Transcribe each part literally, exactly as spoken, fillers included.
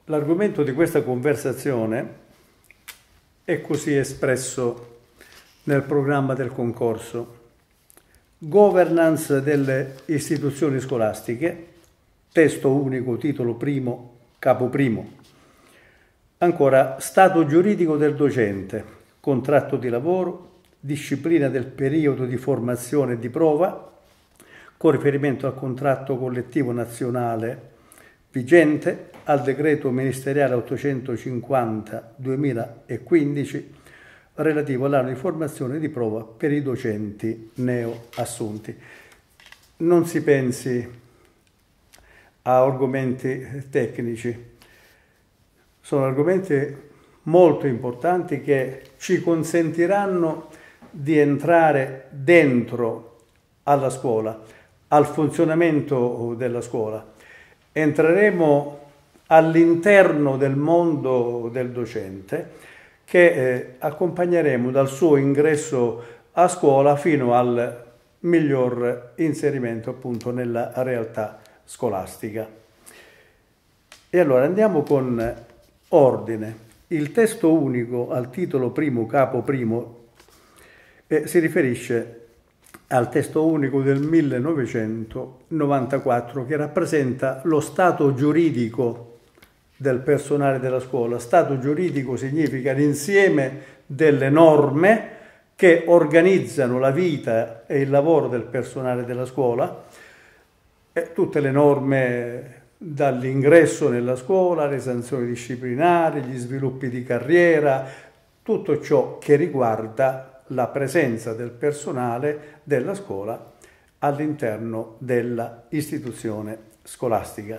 L'argomento di questa conversazione è così espresso nel programma del concorso: Governance delle istituzioni scolastiche, testo unico, titolo primo, capo primo. Ancora, stato giuridico del docente, contratto di lavoro, disciplina del periodo di formazione e di prova, con riferimento al contratto collettivo nazionale vigente, al decreto ministeriale ottocentocinquanta duemilaquindici relativo all'anno di formazione e di prova per i docenti neoassunti. Non si pensi a argomenti tecnici, sono argomenti molto importanti che ci consentiranno di entrare dentro alla scuola, al funzionamento della scuola. Entreremo all'interno del mondo del docente che eh, accompagneremo dal suo ingresso a scuola fino al miglior inserimento appunto nella realtà scolastica. E allora andiamo con ordine. Il testo unico al titolo primo, capo primo, eh, si riferisce al testo unico del millenovecentonovantaquattro, che rappresenta lo stato giuridico del personale della scuola. Stato giuridico significa l'insieme delle norme che organizzano la vita e il lavoro del personale della scuola, e tutte le norme dall'ingresso nella scuola, le sanzioni disciplinari, gli sviluppi di carriera, tutto ciò che riguarda la presenza del personale della scuola all'interno della istituzione scolastica.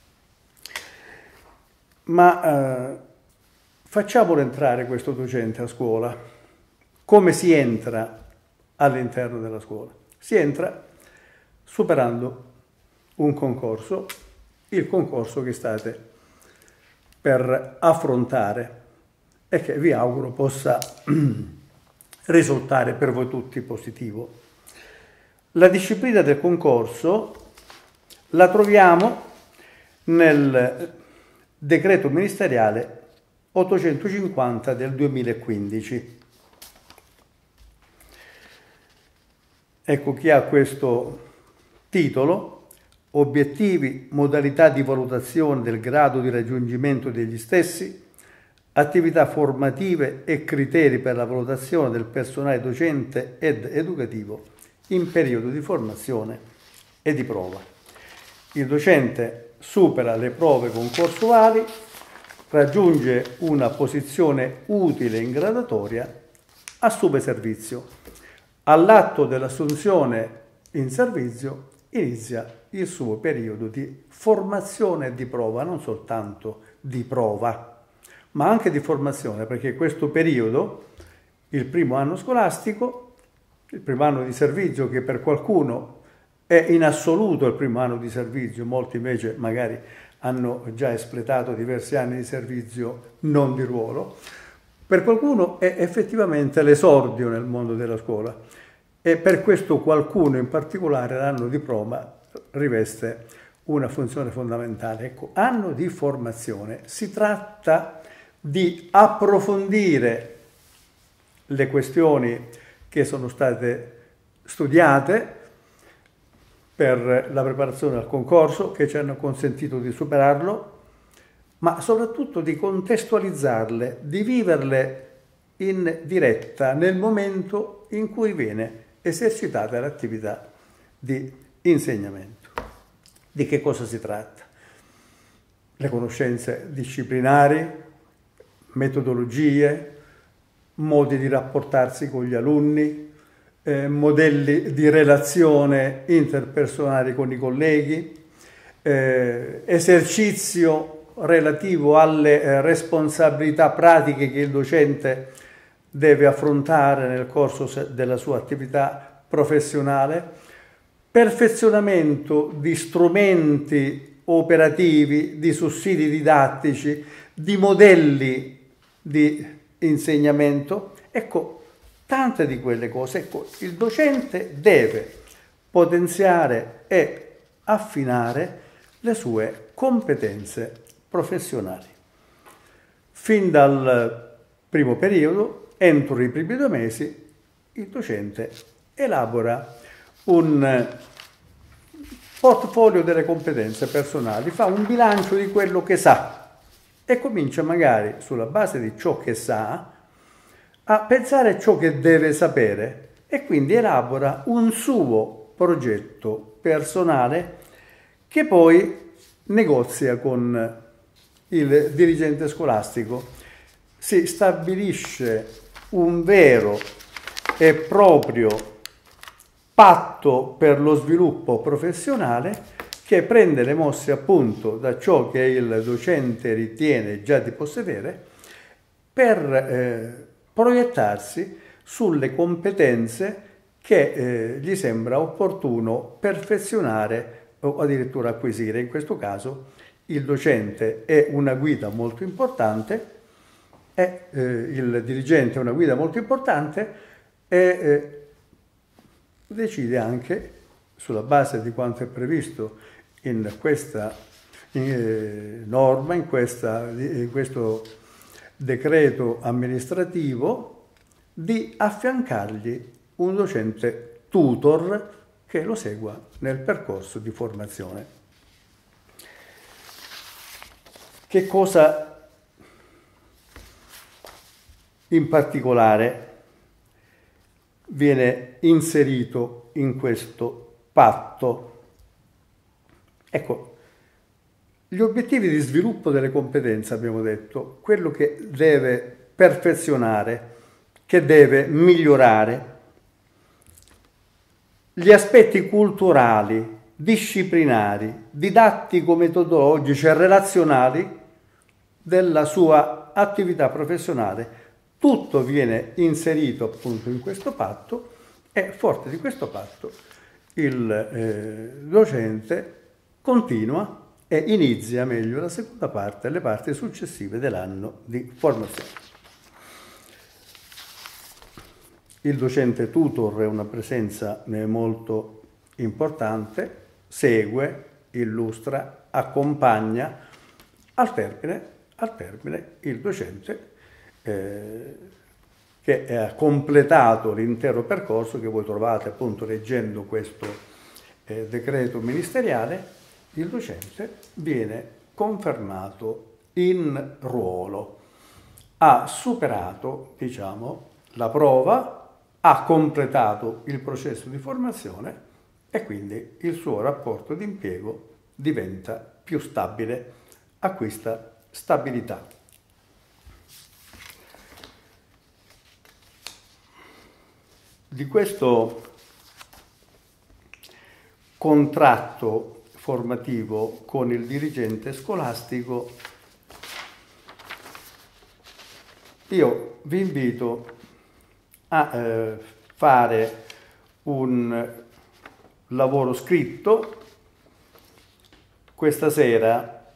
Ma eh, facciamolo entrare questo docente a scuola. Come si entra all'interno della scuola? Si entra superando un concorso, il concorso che state per affrontare e che vi auguro possa risultare per voi tutti positivo. La disciplina del concorso la troviamo nel decreto ministeriale ottocentocinquanta del duemilaquindici. Ecco, chi ha questo titolo: obiettivi, modalità di valutazione del grado di raggiungimento degli stessi, attività formative e criteri per la valutazione del personale docente ed educativo in periodo di formazione e di prova. Il docente supera le prove concorsuali, raggiunge una posizione utile in graduatoria, assume servizio. All'atto dell'assunzione in servizio inizia il suo periodo di formazione e di prova, non soltanto di prova, ma anche di formazione, perché questo periodo, il primo anno scolastico, il primo anno di servizio, che per qualcuno è in assoluto il primo anno di servizio, molti invece magari hanno già espletato diversi anni di servizio non di ruolo, per qualcuno è effettivamente l'esordio nel mondo della scuola, e per questo qualcuno in particolare l'anno di prova riveste una funzione fondamentale. Ecco, anno di formazione, si tratta di approfondire le questioni che sono state studiate per la preparazione al concorso, che ci hanno consentito di superarlo, ma soprattutto di contestualizzarle, di viverle in diretta nel momento in cui viene esercitata l'attività di insegnamento. Di che cosa si tratta? Le conoscenze disciplinari, metodologie, modi di rapportarsi con gli alunni, eh, modelli di relazione interpersonali con i colleghi, eh, esercizio relativo alle eh, responsabilità pratiche che il docente deve affrontare nel corso della sua attività professionale, perfezionamento di strumenti operativi, di sussidi didattici, di modelli di insegnamento. Ecco, tante di quelle cose. Ecco, il docente deve potenziare e affinare le sue competenze professionali. fin dal primo periodo, entro i primi due mesi, il docente elabora un portfolio delle competenze personali, fa un bilancio di quello che sa e comincia magari sulla base di ciò che sa a pensare a ciò che deve sapere e quindi elabora un suo progetto personale che poi negozia con il dirigente scolastico. Si stabilisce un vero e proprio patto per lo sviluppo professionale che prende le mosse appunto da ciò che il docente ritiene già di possedere per eh, proiettarsi sulle competenze che eh, gli sembra opportuno perfezionare o addirittura acquisire. In questo caso il docente è una guida molto importante, è, eh, il dirigente è una guida molto importante e eh, decide anche, sulla base di quanto è previsto in questa in, eh, norma, in, questa, in questo decreto amministrativo, di affiancargli un docente tutor che lo segua nel percorso di formazione. Che cosa in particolare viene inserito in questo patto? Ecco, gli obiettivi di sviluppo delle competenze, abbiamo detto, quello che deve perfezionare, che deve migliorare, gli aspetti culturali, disciplinari, didattico-metodologici e relazionali della sua attività professionale. Tutto viene inserito appunto in questo patto e forte di questo patto il eh, docente continua e inizia meglio la seconda parte e le parti successive dell'anno di formazione. Il docente tutor è una presenza molto importante, segue, illustra, accompagna. Al termine, al termine il docente eh, che ha completato l'intero percorso che voi trovate appunto leggendo questo eh, decreto ministeriale, il docente viene confermato in ruolo, ha superato, diciamo, la prova, ha completato il processo di formazione e quindi il suo rapporto di impiego diventa più stabile, acquista stabilità. Di questo contratto formativo con il dirigente scolastico io vi invito a eh, fare un lavoro scritto. Questa sera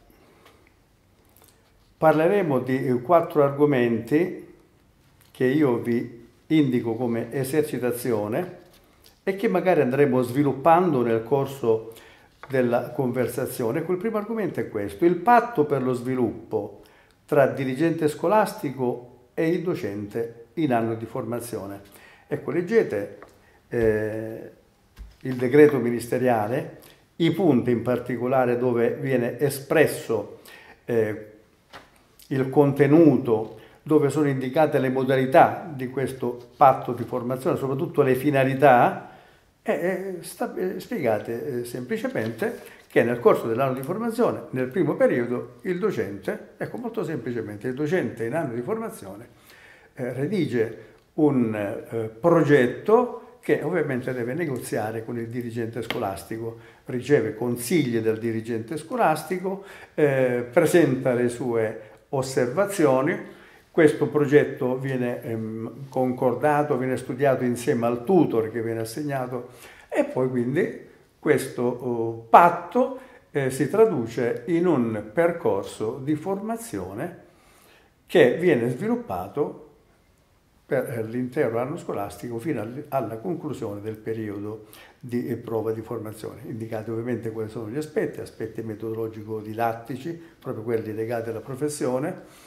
parleremo di quattro argomenti che io vi indico come esercitazione e che magari andremo sviluppando nel corso della conversazione. Il primo argomento è questo: il patto per lo sviluppo tra dirigente scolastico e il docente in anno di formazione. Ecco, leggete eh, il decreto ministeriale, i punti in particolare dove viene espresso eh, il contenuto, dove sono indicate le modalità di questo patto di formazione, soprattutto le finalità, e eh, sta, eh, spiegate eh, semplicemente che nel corso dell'anno di formazione, nel primo periodo, il docente, ecco molto semplicemente, il docente in anno di formazione eh, redige un eh, progetto che ovviamente deve negoziare con il dirigente scolastico, riceve consigli dal dirigente scolastico, eh, presenta le sue osservazioni. Questo progetto viene ehm, concordato, viene studiato insieme al tutor che viene assegnato e poi quindi questo oh, patto eh, si traduce in un percorso di formazione che viene sviluppato per l'intero anno scolastico fino alla conclusione del periodo di prova di formazione. Indicate ovviamente quali sono gli aspetti, aspetti metodologico-didattici, proprio quelli legati alla professione,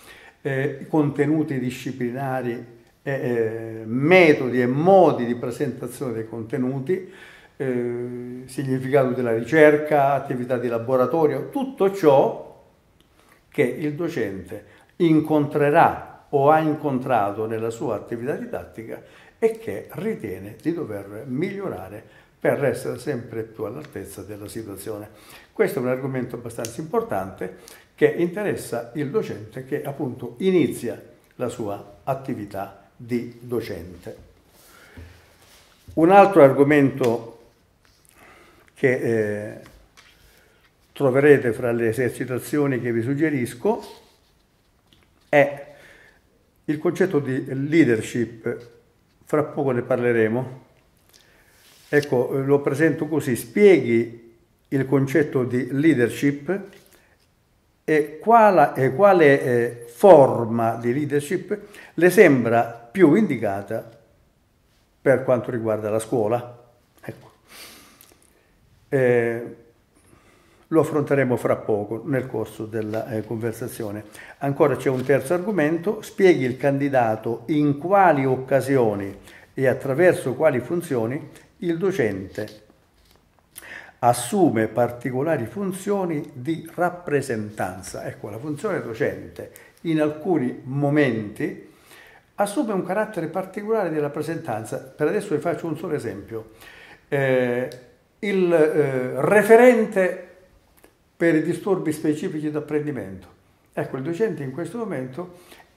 eh, contenuti disciplinari, eh, metodi e modi di presentazione dei contenuti, eh, significato della ricerca, attività di laboratorio, tutto ciò che il docente incontrerà o ha incontrato nella sua attività didattica e che ritiene di dover migliorare per essere sempre più all'altezza della situazione. Questo è un argomento abbastanza importante che interessa il docente che appunto inizia la sua attività di docente. Un altro argomento che eh, troverete fra le esercitazioni che vi suggerisco è il concetto di leadership. Fra poco ne parleremo. Ecco, lo presento così: spieghi il concetto di leadership e quale, e quale eh, forma di leadership le sembra più indicata per quanto riguarda la scuola. Ecco. Eh, lo affronteremo fra poco nel corso della eh, conversazione. Ancora c'è un terzo argomento: spieghi il candidato in quali occasioni e attraverso quali funzioni il docente assume particolari funzioni di rappresentanza. Ecco, la funzione docente in alcuni momenti assume un carattere particolare di rappresentanza. Per adesso vi faccio un solo esempio. Eh, il eh, referente per i disturbi specifici d'apprendimento. Ecco, il docente in questo momento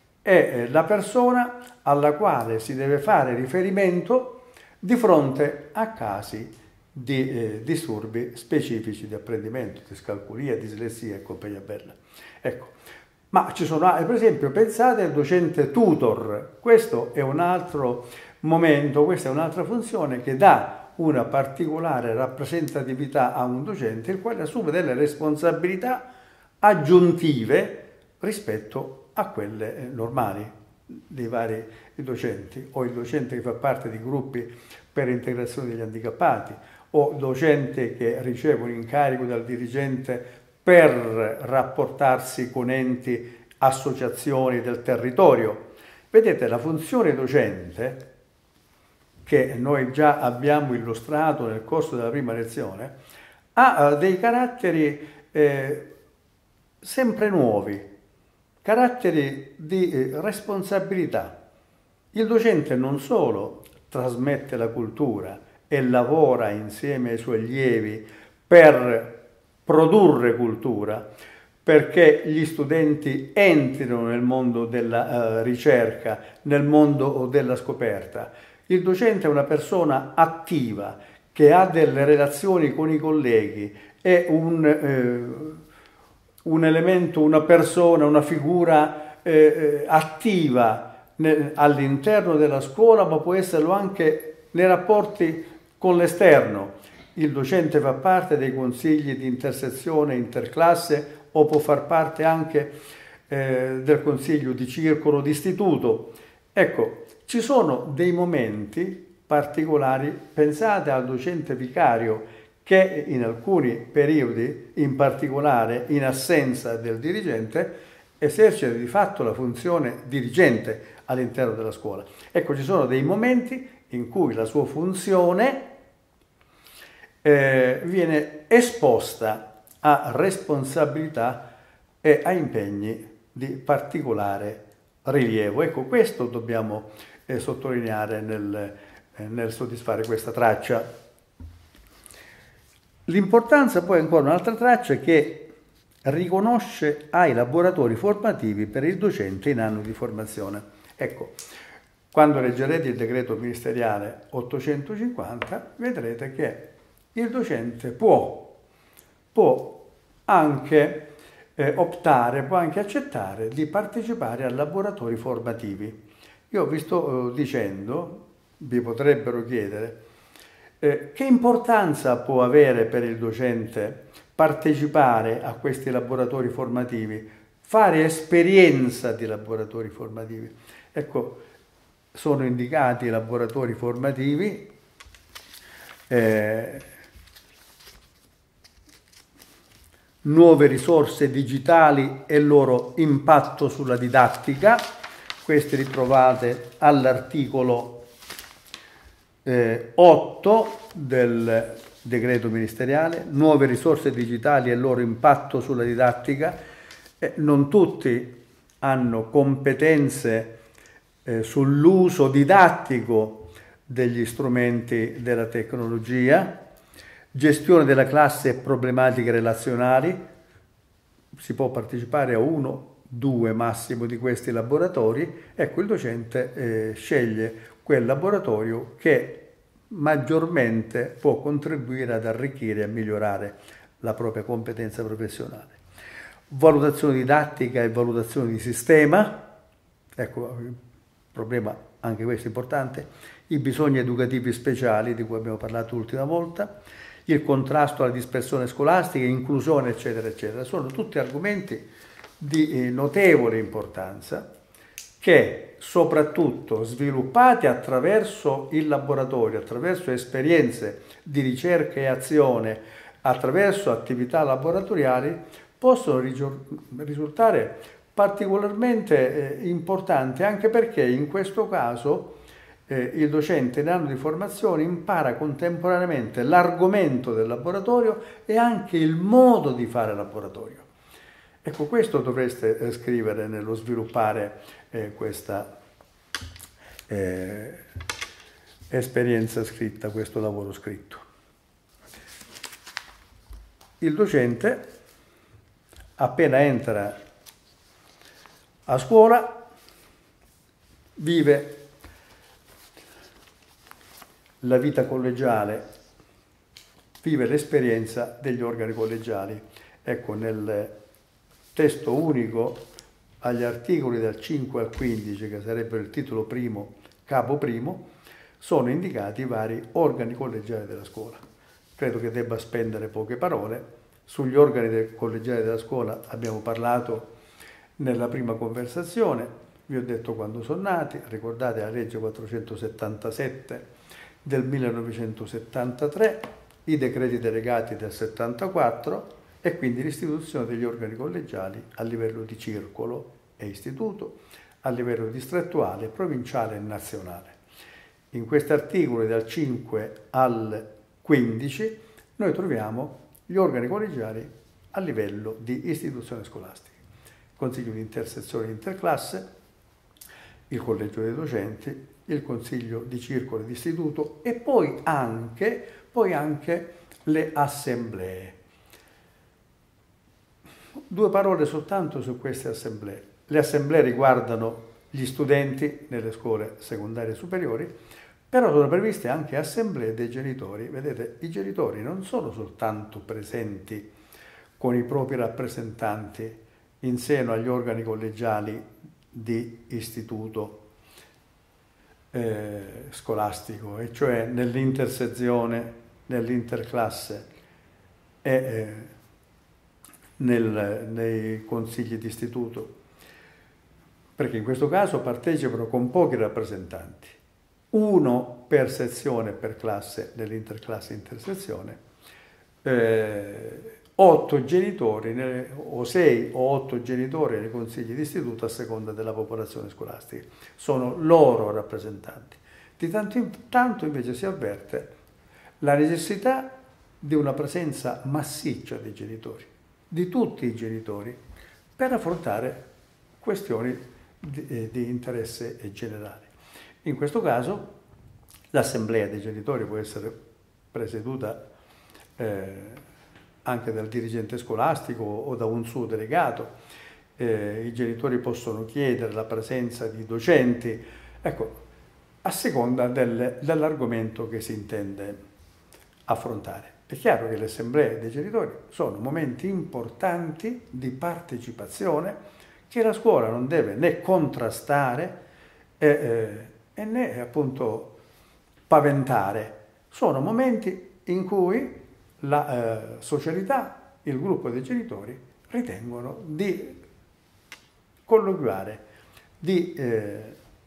è la persona alla quale si deve fare riferimento di fronte a casi di eh, disturbi specifici di apprendimento, discalculia, dislessia e compagnia bella. Ecco, ma ci sono, per esempio, pensate al docente tutor. Questo è un altro momento, questa è un'altra funzione che dà una particolare rappresentatività a un docente, il quale assume delle responsabilità aggiuntive rispetto a quelle normali dei vari docenti, o il docente che fa parte di gruppi per integrazione degli handicappati, o docente che riceve un incarico dal dirigente per rapportarsi con enti, associazioni del territorio. Vedete, la funzione docente, che noi già abbiamo illustrato nel corso della prima lezione, ha dei caratteri eh, sempre nuovi, caratteri di eh, responsabilità. Il docente non solo trasmette la cultura e lavora insieme ai suoi allievi per produrre cultura, perché gli studenti entrino nel mondo della uh, ricerca, nel mondo della scoperta. Il docente è una persona attiva, che ha delle relazioni con i colleghi, è un, eh, un elemento, una persona, una figura eh, attiva all'interno della scuola, ma può esserlo anche nei rapporti con l'esterno. Il docente fa parte dei consigli di intersezione interclasse o può far parte anche eh, del consiglio di circolo d'istituto. Ecco, ci sono dei momenti particolari. Pensate al docente vicario che in alcuni periodi, in particolare in assenza del dirigente, esercita di fatto la funzione dirigente all'interno della scuola. Ecco, ci sono dei momenti in cui la sua funzione eh, viene esposta a responsabilità e a impegni di particolare rilievo. Ecco, questo dobbiamo eh, sottolineare nel, eh, nel soddisfare questa traccia. L'importanza poi ancora un'altra traccia che riconosce ai laboratori formativi per il docente in anno di formazione. Ecco, quando leggerete il decreto ministeriale ottocentocinquanta vedrete che il docente può, può anche eh, optare, può anche accettare di partecipare a laboratori formativi. Io vi sto eh, dicendo, vi potrebbero chiedere, eh, che importanza può avere per il docente partecipare a questi laboratori formativi, fare esperienza di laboratori formativi. Ecco, sono indicati i laboratori formativi, eh, nuove risorse digitali e il loro impatto sulla didattica. Questi li trovate all'articolo eh, otto del decreto ministeriale, nuove risorse digitali e il loro impatto sulla didattica. Eh, non tutti hanno competenze eh, sull'uso didattico degli strumenti della tecnologia, gestione della classe e problematiche relazionali. Si può partecipare a uno, due massimo di questi laboratori. Ecco, il docente eh, sceglie quel laboratorio che maggiormente può contribuire ad arricchire e a migliorare la propria competenza professionale. Valutazione didattica e valutazione di sistema. Ecco, il problema, anche questo importante, i bisogni educativi speciali di cui abbiamo parlato l'ultima volta, il contrasto alla dispersione scolastica, inclusione, eccetera, eccetera. Sono tutti argomenti di notevole importanza che, soprattutto sviluppati attraverso il laboratorio, attraverso esperienze di ricerca e azione, attraverso attività laboratoriali, possono risultare particolarmente eh, importanti, anche perché in questo caso Eh, il docente in anno di formazione impara contemporaneamente l'argomento del laboratorio e anche il modo di fare laboratorio. Ecco, questo dovreste eh, scrivere nello sviluppare eh, questa eh, esperienza scritta, questo lavoro scritto. Il docente, appena entra a scuola, vive la vita collegiale, vive l'esperienza degli organi collegiali. Ecco, nel testo unico, agli articoli dal cinque al quindici, che sarebbe il titolo primo, capo primo, sono indicati i vari organi collegiali della scuola. Credo che debba spendere poche parole. Sugli organi collegiali della scuola abbiamo parlato nella prima conversazione, vi ho detto quando sono nati, ricordate la legge quattrocentosettantasette del millenovecentosettantatré, i decreti delegati del settantaquattro e quindi l'istituzione degli organi collegiali a livello di circolo e istituto, a livello distrettuale, provinciale e nazionale. In questi articoli dal cinque al quindici noi troviamo gli organi collegiali a livello di istituzione scolastica. Consiglio di intersezione interclasse, il collegio dei docenti, il consiglio di circolo e di istituto e poi anche, poi anche le assemblee. Due parole soltanto su queste assemblee. Le assemblee riguardano gli studenti nelle scuole secondarie superiori, però sono previste anche assemblee dei genitori. Vedete, i genitori non sono soltanto presenti con i propri rappresentanti in seno agli organi collegiali di istituto Eh, scolastico, e cioè nell'intersezione, nell'interclasse e eh, nel, nei consigli di istituto, perché in questo caso partecipano con pochi rappresentanti, uno per sezione per classe nell'interclasse intersezione, eh, otto genitori nelle, o sei o otto genitori nei consigli di istituto a seconda della popolazione scolastica. Sono loro rappresentanti. Di tanto in tanto invece si avverte la necessità di una presenza massiccia dei genitori, di tutti i genitori, per affrontare questioni di, eh, di interesse generale. In questo caso l'assemblea dei genitori può essere presieduta eh, anche dal dirigente scolastico o da un suo delegato. Eh, i genitori possono chiedere la presenza di docenti, ecco, a seconda del, dell'argomento che si intende affrontare. È chiaro che le assemblee dei genitori sono momenti importanti di partecipazione che la scuola non deve né contrastare eh, eh, e né appunto paventare. Sono momenti in cui la eh, socialità, il gruppo dei genitori ritengono di colloquiare, di eh,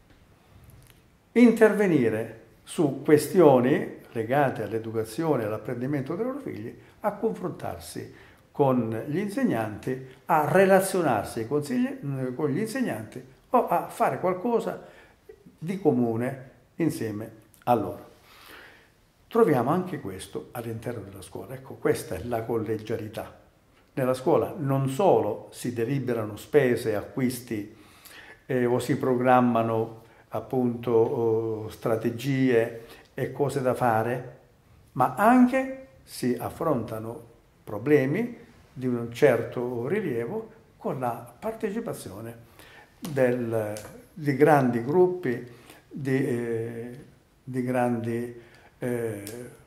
intervenire su questioni legate all'educazione e all'apprendimento dei loro figli, a confrontarsi con gli insegnanti, a relazionarsi con gli insegnanti o a fare qualcosa di comune insieme a loro. Troviamo anche questo all'interno della scuola. Ecco, questa è la collegialità. Nella scuola non solo si deliberano spese, acquisti eh, o si programmano appunto oh, strategie e cose da fare, ma anche si affrontano problemi di un certo rilievo con la partecipazione del, di grandi gruppi, di, eh, di grandi eh,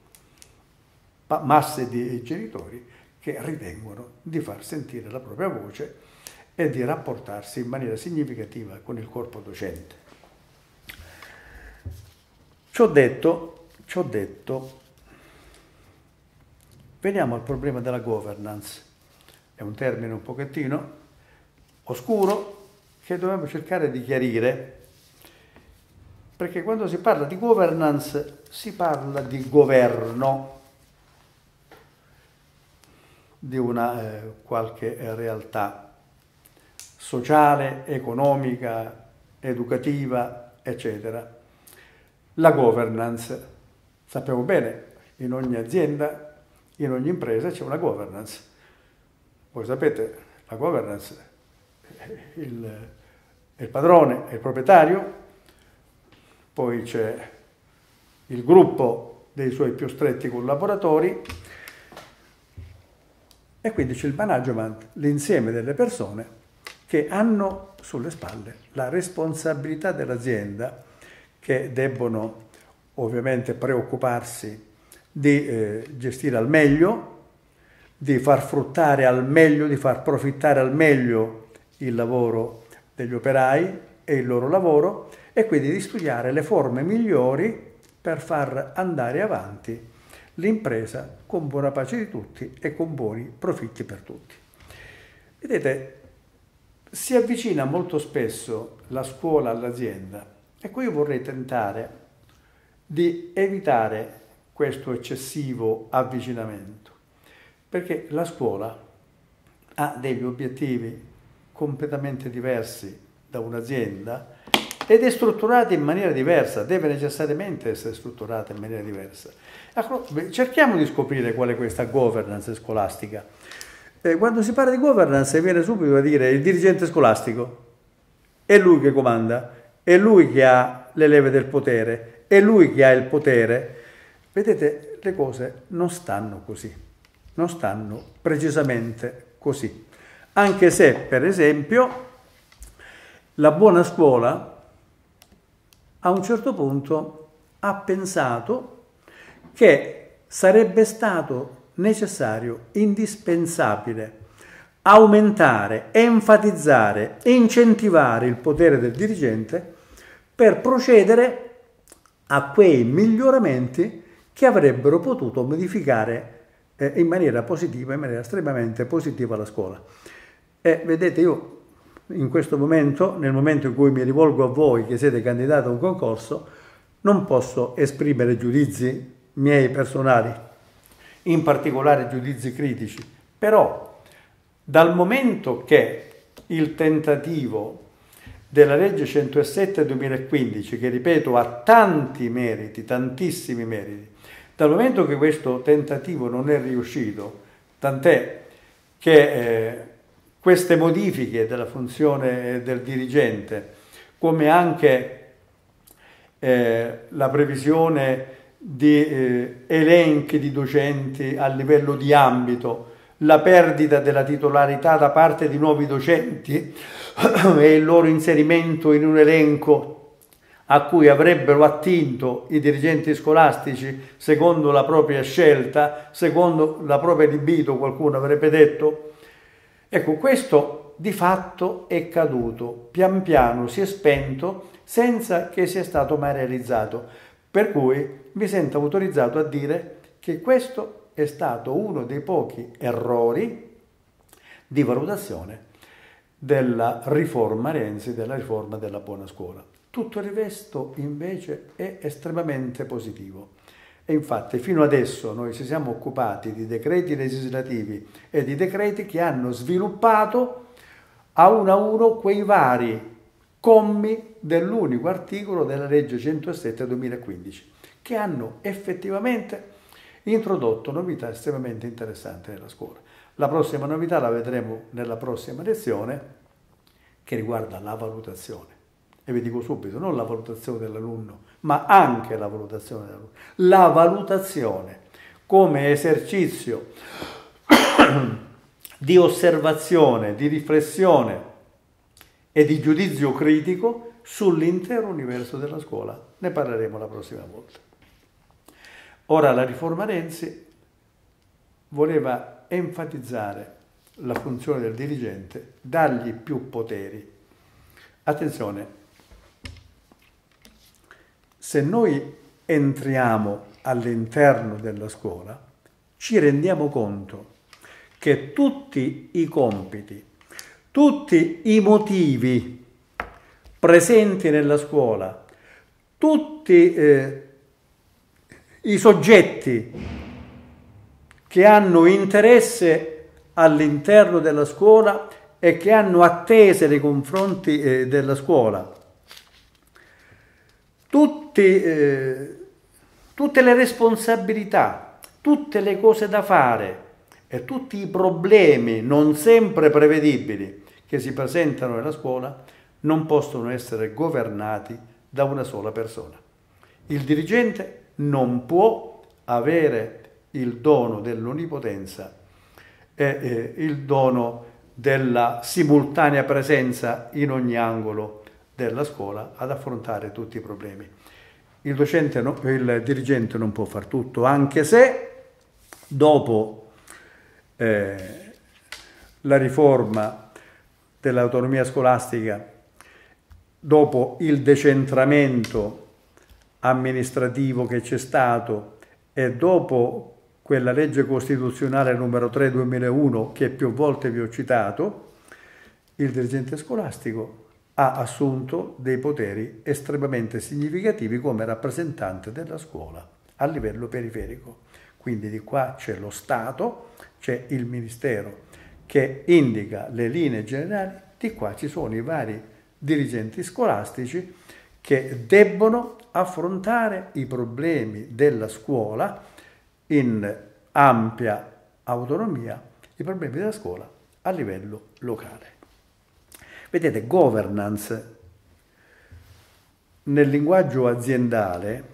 masse di genitori che ritengono di far sentire la propria voce e di rapportarsi in maniera significativa con il corpo docente. Ciò detto, ciò detto, veniamo al problema della governance. È un termine un pochettino oscuro che dobbiamo cercare di chiarire, perché quando si parla di governance si parla di governo di una eh, qualche realtà sociale, economica, educativa, eccetera. La governance, sappiamo bene, in ogni azienda, in ogni impresa c'è una governance. Voi sapete, la governance, il, il padrone è il proprietario, poi c'è il gruppo dei suoi più stretti collaboratori e quindi c'è il management, l'insieme delle persone che hanno sulle spalle la responsabilità dell'azienda, che debbono ovviamente preoccuparsi di eh, gestire al meglio, di far fruttare al meglio, di far profittare al meglio il lavoro degli operai e il loro lavoro, e quindi di studiare le forme migliori per far andare avanti l'impresa con buona pace di tutti e con buoni profitti per tutti. Vedete, si avvicina molto spesso la scuola all'azienda. Ecco, io vorrei tentare di evitare questo eccessivo avvicinamento, perché la scuola ha degli obiettivi completamente diversi da un'azienda ed è strutturata in maniera diversa, deve necessariamente essere strutturata in maniera diversa. Allora, cerchiamo di scoprire qual è questa governance scolastica. Eh, quando si parla di governance viene subito a dire il dirigente scolastico, è lui che comanda, è lui che ha le leve del potere, è lui che ha il potere. Vedete, le cose non stanno così, non stanno precisamente così. Anche se, per esempio, la buona scuola a un certo punto ha pensato che sarebbe stato necessario, indispensabile, aumentare, enfatizzare, incentivare il potere del dirigente per procedere a quei miglioramenti che avrebbero potuto modificare eh, in maniera positiva, in maniera estremamente positiva la scuola. E vedete, io in questo momento, nel momento in cui mi rivolgo a voi che siete candidati a un concorso, non posso esprimere giudizi miei personali, in particolare giudizi critici, però dal momento che il tentativo della legge centosette duemilaquindici, che ripeto ha tanti meriti, tantissimi meriti, dal momento che questo tentativo non è riuscito, tant'è che eh, queste modifiche della funzione del dirigente, come anche eh, la previsione di eh, elenchi di docenti a livello di ambito, la perdita della titolarità da parte di nuovi docenti e il loro inserimento in un elenco a cui avrebbero attinto i dirigenti scolastici secondo la propria scelta, secondo la propria libido, qualcuno avrebbe detto. Ecco, questo di fatto è caduto, pian piano si è spento senza che sia stato mai realizzato, per cui mi sento autorizzato a dire che questo è stato uno dei pochi errori di valutazione della riforma Renzi, della riforma della buona scuola. Tutto il resto invece è estremamente positivo. E infatti fino adesso noi ci siamo occupati di decreti legislativi e di decreti che hanno sviluppato a uno a uno quei vari commi dell'unico articolo della legge centosette duemilaquindici, che hanno effettivamente introdotto novità estremamente interessanti nella scuola. La prossima novità la vedremo nella prossima lezione, che riguarda la valutazione. E vi dico subito, non la valutazione dell'alunno, ma anche la valutazione dell'alunno. La valutazione come esercizio di osservazione, di riflessione e di giudizio critico sull'intero universo della scuola. Ne parleremo la prossima volta. Ora la riforma Renzi voleva enfatizzare la funzione del dirigente, dargli più poteri. Attenzione, se noi entriamo all'interno della scuola, ci rendiamo conto che tutti i compiti, tutti i motivi presenti nella scuola, tutti eh, i soggetti che hanno interesse all'interno della scuola e che hanno attese nei confronti eh, della scuola, tutti, eh, tutte le responsabilità, tutte le cose da fare e tutti i problemi non sempre prevedibili che si presentano nella scuola non possono essere governati da una sola persona. Il dirigente non può avere il dono dell'onnipotenza e eh, il dono della simultanea presenza in ogni angolo della scuola ad affrontare tutti i problemi. Il docente, no, il dirigente non può far tutto, anche se dopo eh, la riforma dell'autonomia scolastica, dopo il decentramento amministrativo che c'è stato e dopo quella legge costituzionale numero tre duemilauno che più volte vi ho citato, il dirigente scolastico ha assunto dei poteri estremamente significativi come rappresentante della scuola a livello periferico. Quindi di qua c'è lo Stato, c'è il Ministero che indica le linee generali, di qua ci sono i vari dirigenti scolastici che debbono affrontare i problemi della scuola in ampia autonomia, i problemi della scuola a livello locale. Vedete, governance nel linguaggio aziendale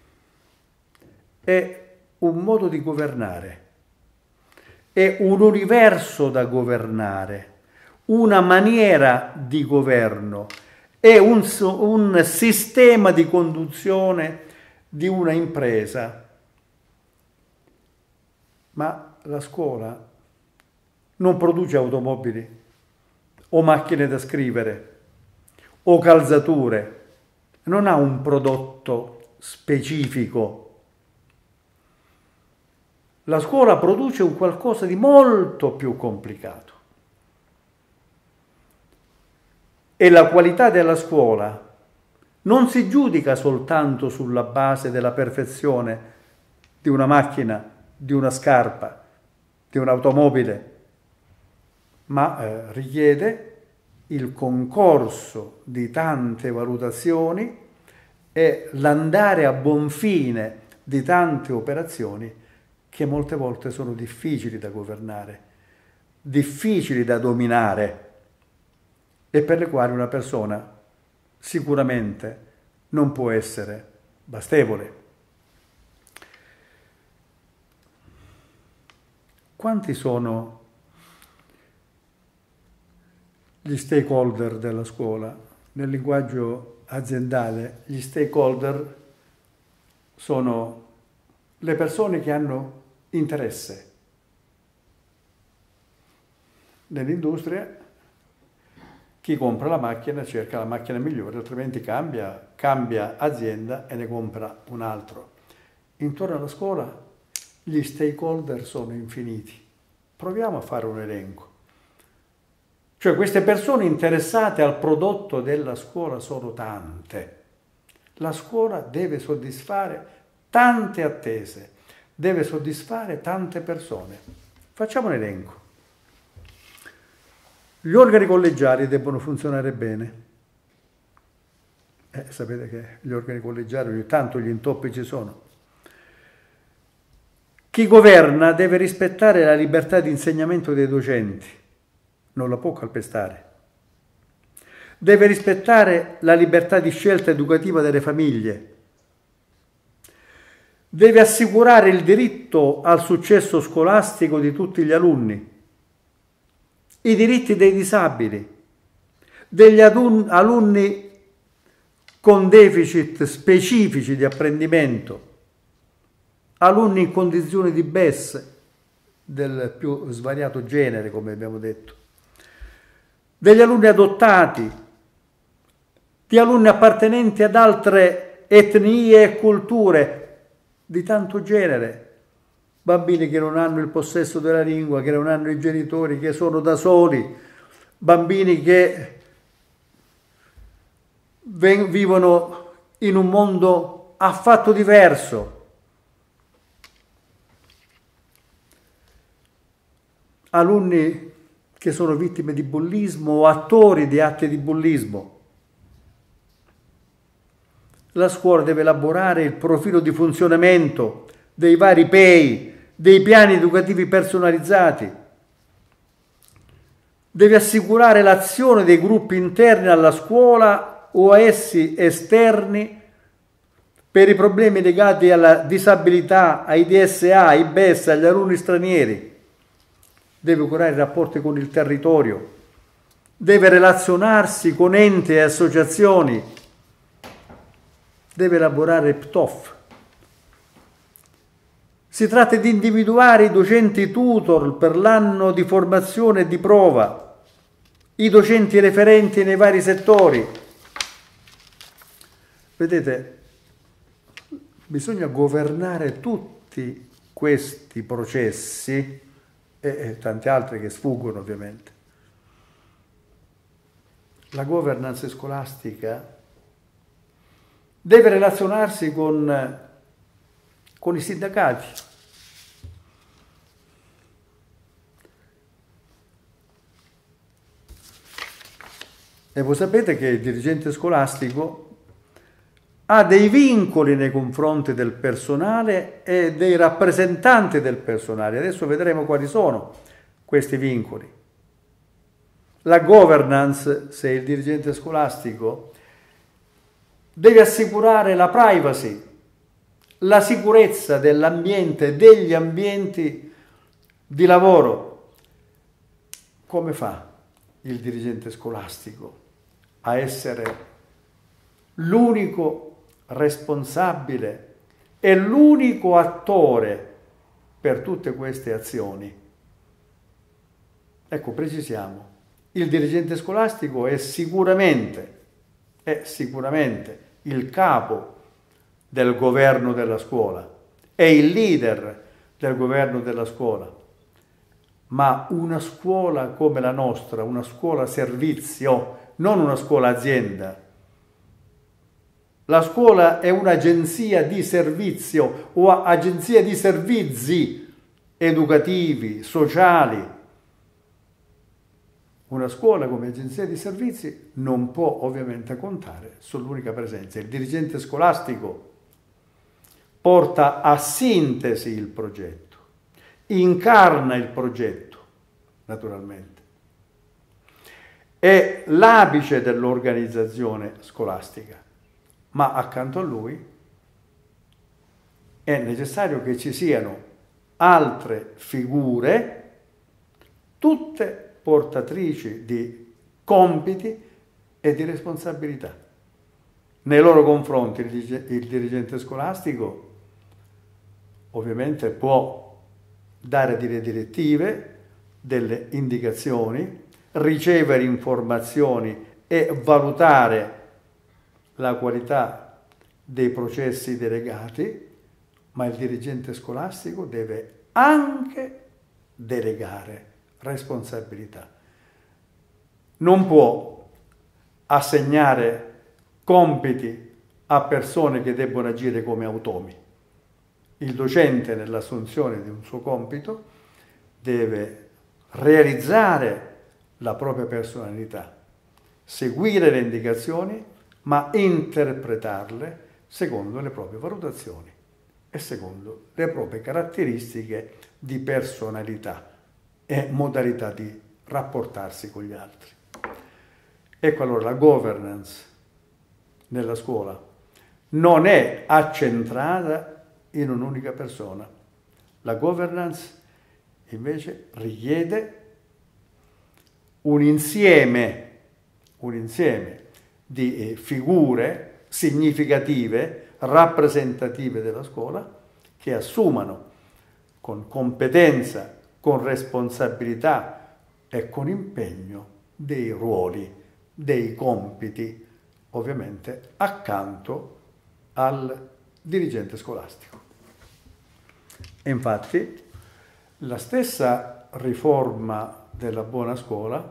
è un modo di governare, è un universo da governare, una maniera di governo, è un, un sistema di conduzione di una impresa. Ma la scuola non produce automobili o macchine da scrivere o calzature, non ha un prodotto specifico. La scuola produce un qualcosa di molto più complicato. E la qualità della scuola non si giudica soltanto sulla base della perfezione di una macchina, di una scarpa, di un'automobile, ma eh, richiede il concorso di tante valutazioni e l'andare a buon fine di tante operazioni che molte volte sono difficili da governare, difficili da dominare e per le quali una persona sicuramente non può essere bastevole. Quanti sono gli stakeholder della scuola? Nel linguaggio aziendale, gli stakeholder sono le persone che hanno interesse. Nell'industria, chi compra la macchina cerca la macchina migliore, altrimenti cambia, cambia azienda e ne compra un altro. Intorno alla scuola gli stakeholder sono infiniti. Proviamo a fare un elenco. Cioè queste persone interessate al prodotto della scuola sono tante. La scuola deve soddisfare tante attese, deve soddisfare tante persone. Facciamo un elenco. Gli organi collegiali debbono funzionare bene. Eh, sapete che gli organi collegiali ogni tanto gli intoppi ci sono. Chi governa deve rispettare la libertà di insegnamento dei docenti, non la può calpestare. Deve rispettare la libertà di scelta educativa delle famiglie. Deve assicurare il diritto al successo scolastico di tutti gli alunni, i diritti dei disabili, degli alunni con deficit specifici di apprendimento, alunni in condizioni di B E S del più svariato genere, come abbiamo detto, degli alunni adottati, di alunni appartenenti ad altre etnie e culture di tanto genere, bambini che non hanno il possesso della lingua, che non hanno i genitori, che sono da soli, bambini che vivono in un mondo affatto diverso. Alunni che sono vittime di bullismo o attori di atti di bullismo. La scuola deve elaborare il profilo di funzionamento dei vari P E I, dei piani educativi personalizzati. Deve assicurare l'azione dei gruppi interni alla scuola o a essi esterni per i problemi legati alla disabilità, ai D S A, ai B E S, agli alunni stranieri. Deve curare i rapporti con il territorio, deve relazionarsi con enti e associazioni, deve elaborare il P T O F. Si tratta di individuare i docenti tutor per l'anno di formazione e di prova, i docenti referenti nei vari settori. Vedete, bisogna governare tutti questi processi e, e tanti altri che sfuggono ovviamente. La governance scolastica deve relazionarsi con, con i sindacati. E voi sapete che il dirigente scolastico ha dei vincoli nei confronti del personale e dei rappresentanti del personale. Adesso vedremo quali sono questi vincoli. La governance, se il dirigente scolastico, deve assicurare la privacy, la sicurezza dell'ambiente, degli ambienti di lavoro. Come fa il dirigente scolastico a essere l'unico responsabile e l'unico attore per tutte queste azioni? Ecco, precisiamo, il dirigente scolastico è sicuramente, è sicuramente il capo del governo della scuola, è il leader del governo della scuola, ma una scuola come la nostra, una scuola servizio, non una scuola azienda. La scuola è un'agenzia di servizio o agenzia di servizi educativi, sociali. Una scuola come agenzia di servizi non può ovviamente contare sull'unica presenza. Il dirigente scolastico porta a sintesi il progetto, incarna il progetto, naturalmente. È l'apice dell'organizzazione scolastica. Ma accanto a lui è necessario che ci siano altre figure, tutte portatrici di compiti e di responsabilità. Nei loro confronti il dirigente scolastico ovviamente può dare delle direttive, delle indicazioni, ricevere informazioni e valutare la qualità dei processi delegati, ma il dirigente scolastico deve anche delegare responsabilità. Non può assegnare compiti a persone che debbono agire come automi. Il docente nell'assunzione di un suo compito deve realizzare la propria personalità, seguire le indicazioni, ma interpretarle secondo le proprie valutazioni e secondo le proprie caratteristiche di personalità e modalità di rapportarsi con gli altri. Ecco allora la governance nella scuola non è accentrata in un'unica persona. La governance invece richiede un insieme, un insieme di figure significative, rappresentative della scuola, che assumano con competenza, con responsabilità e con impegno dei ruoli, dei compiti, ovviamente accanto al dirigente scolastico. E infatti la stessa riforma della buona scuola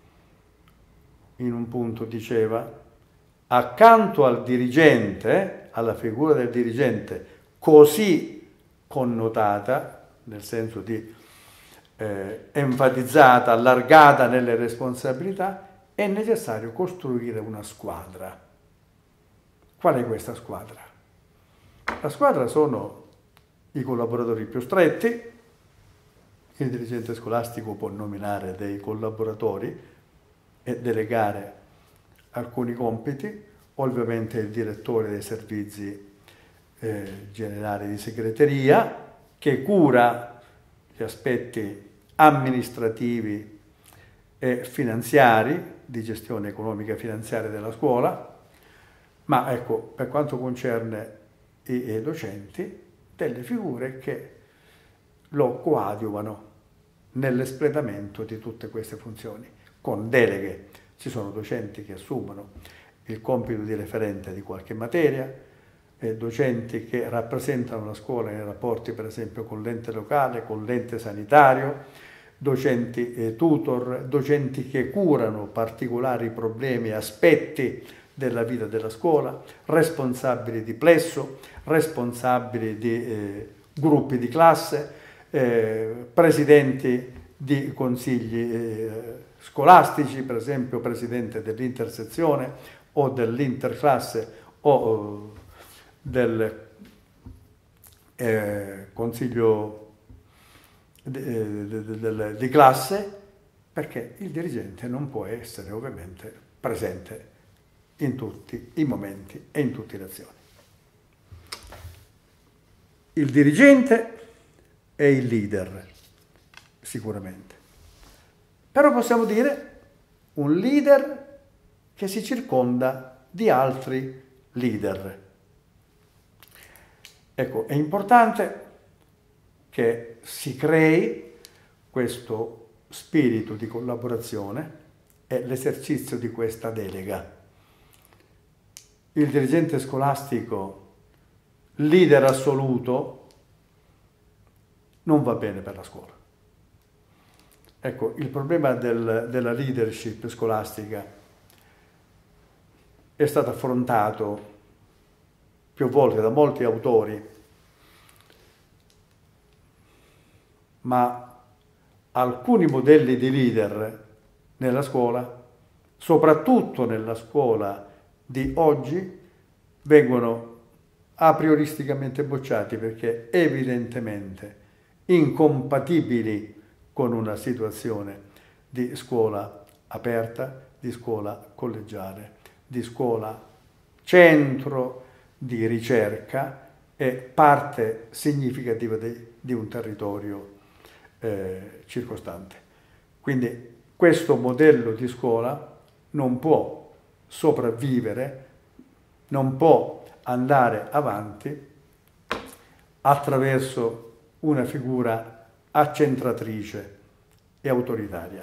in un punto diceva: accanto al dirigente, alla figura del dirigente così connotata, nel senso di eh, enfatizzata, allargata nelle responsabilità, è necessario costruire una squadra. Qual è questa squadra? La squadra sono i collaboratori più stretti. Il dirigente scolastico può nominare dei collaboratori e delegare alcuni compiti, ovviamente il direttore dei servizi eh, generali di segreteria, che cura gli aspetti amministrativi e finanziari, di gestione economica e finanziaria della scuola, ma ecco, per quanto concerne i, i docenti, delle figure che lo coadiuvano nell'espletamento di tutte queste funzioni, con deleghe. Ci sono docenti che assumono il compito di referente di qualche materia, eh, docenti che rappresentano la scuola nei rapporti per esempio con l'ente locale, con l'ente sanitario, docenti eh, tutor, docenti che curano particolari problemi e aspetti della vita della scuola, responsabili di plesso, responsabili di eh, gruppi di classe, eh, presidenti di consigli eh, scolastici, per esempio presidente dell'intersezione o dell'interclasse o eh, del eh, consiglio di, di, di, di classe, perché il dirigente non può essere ovviamente presente in tutti i momenti e in tutte le azioni. Il dirigente è il leader, sicuramente. Però possiamo dire un leader che si circonda di altri leader. Ecco, è importante che si crei questo spirito di collaborazione e l'esercizio di questa delega. Il dirigente scolastico, leader assoluto, non va bene per la scuola. Ecco, il problema del, della leadership scolastica è stato affrontato più volte da molti autori, ma alcuni modelli di leader nella scuola, soprattutto nella scuola di oggi, vengono a prioristicamente bocciati perché evidentemente incompatibili con una situazione di scuola aperta, di scuola collegiale, di scuola centro di ricerca e parte significativa di, di un territorio eh, circostante. Quindi questo modello di scuola non può sopravvivere, non può andare avanti attraverso una figura accentratrice e autoritaria.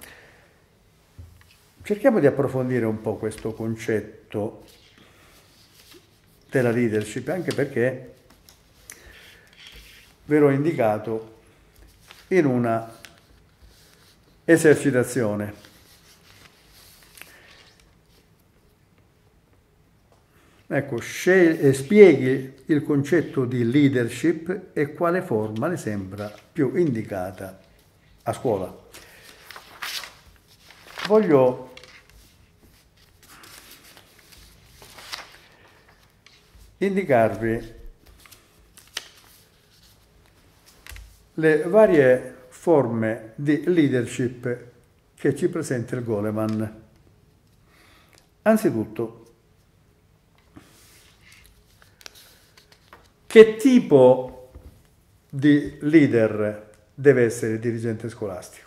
Cerchiamo di approfondire un po' questo concetto della leadership, anche perché ve l'ho indicato in una esercitazione. ecco, scel- spieghi il concetto di leadership e quale forma le sembra più indicata a scuola. Voglio indicarvi le varie forme di leadership che ci presenta il Goleman. Anzitutto, che tipo di leader deve essere il dirigente scolastico?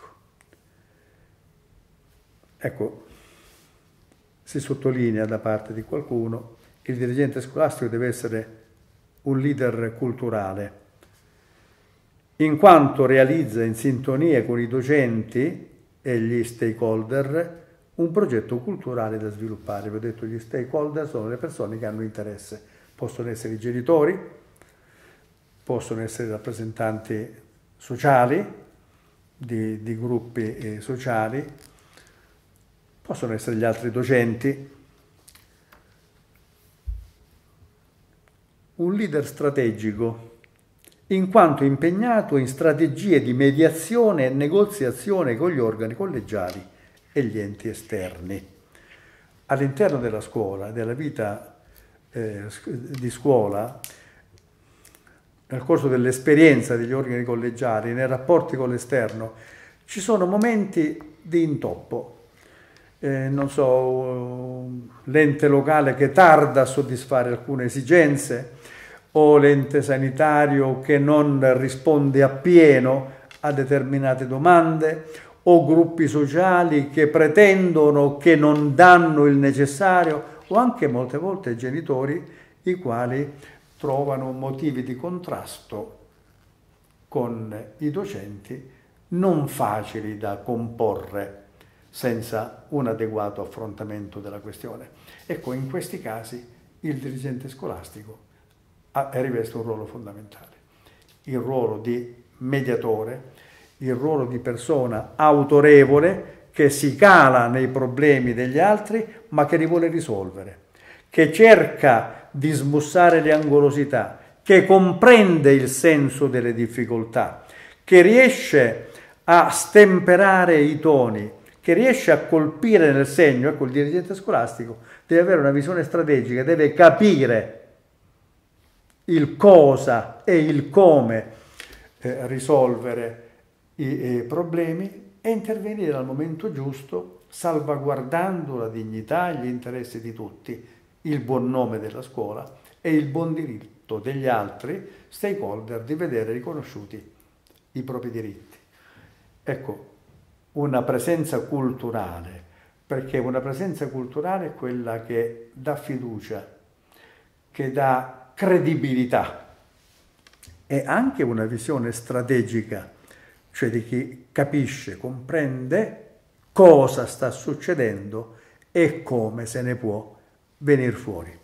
Ecco, si sottolinea da parte di qualcuno, il dirigente scolastico deve essere un leader culturale, in quanto realizza in sintonia con i docenti e gli stakeholder un progetto culturale da sviluppare. Vi ho detto, gli stakeholder sono le persone che hanno interesse, possono essere i genitori, possono essere rappresentanti sociali, di, di gruppi eh, sociali, possono essere gli altri docenti. Un leader strategico, in quanto impegnato in strategie di mediazione e negoziazione con gli organi collegiali e gli enti esterni. All'interno della scuola, della vita eh, di scuola, nel corso dell'esperienza degli organi collegiali, nei rapporti con l'esterno, ci sono momenti di intoppo. Eh, non so, l'ente locale che tarda a soddisfare alcune esigenze, o l'ente sanitario che non risponde appieno a determinate domande, o gruppi sociali che pretendono che non danno il necessario, o anche molte volte genitori i quali trovano motivi di contrasto con i docenti non facili da comporre senza un adeguato affrontamento della questione. Ecco, in questi casi il dirigente scolastico riveste un ruolo fondamentale, il ruolo di mediatore, il ruolo di persona autorevole che si cala nei problemi degli altri ma che li vuole risolvere, che cerca di smussare le angolosità, che comprende il senso delle difficoltà, che riesce a stemperare i toni, che riesce a colpire nel segno. Ecco, il dirigente scolastico deve avere una visione strategica, deve capire il cosa e il come eh, risolvere i, i problemi e intervenire al momento giusto, salvaguardando la dignità e gli interessi di tutti, il buon nome della scuola e il buon diritto degli altri stakeholder di vedere riconosciuti i propri diritti. Ecco, una presenza culturale, perché una presenza culturale è quella che dà fiducia, che dà credibilità e anche una visione strategica, cioè di chi capisce, comprende cosa sta succedendo e come se ne può venire fuori.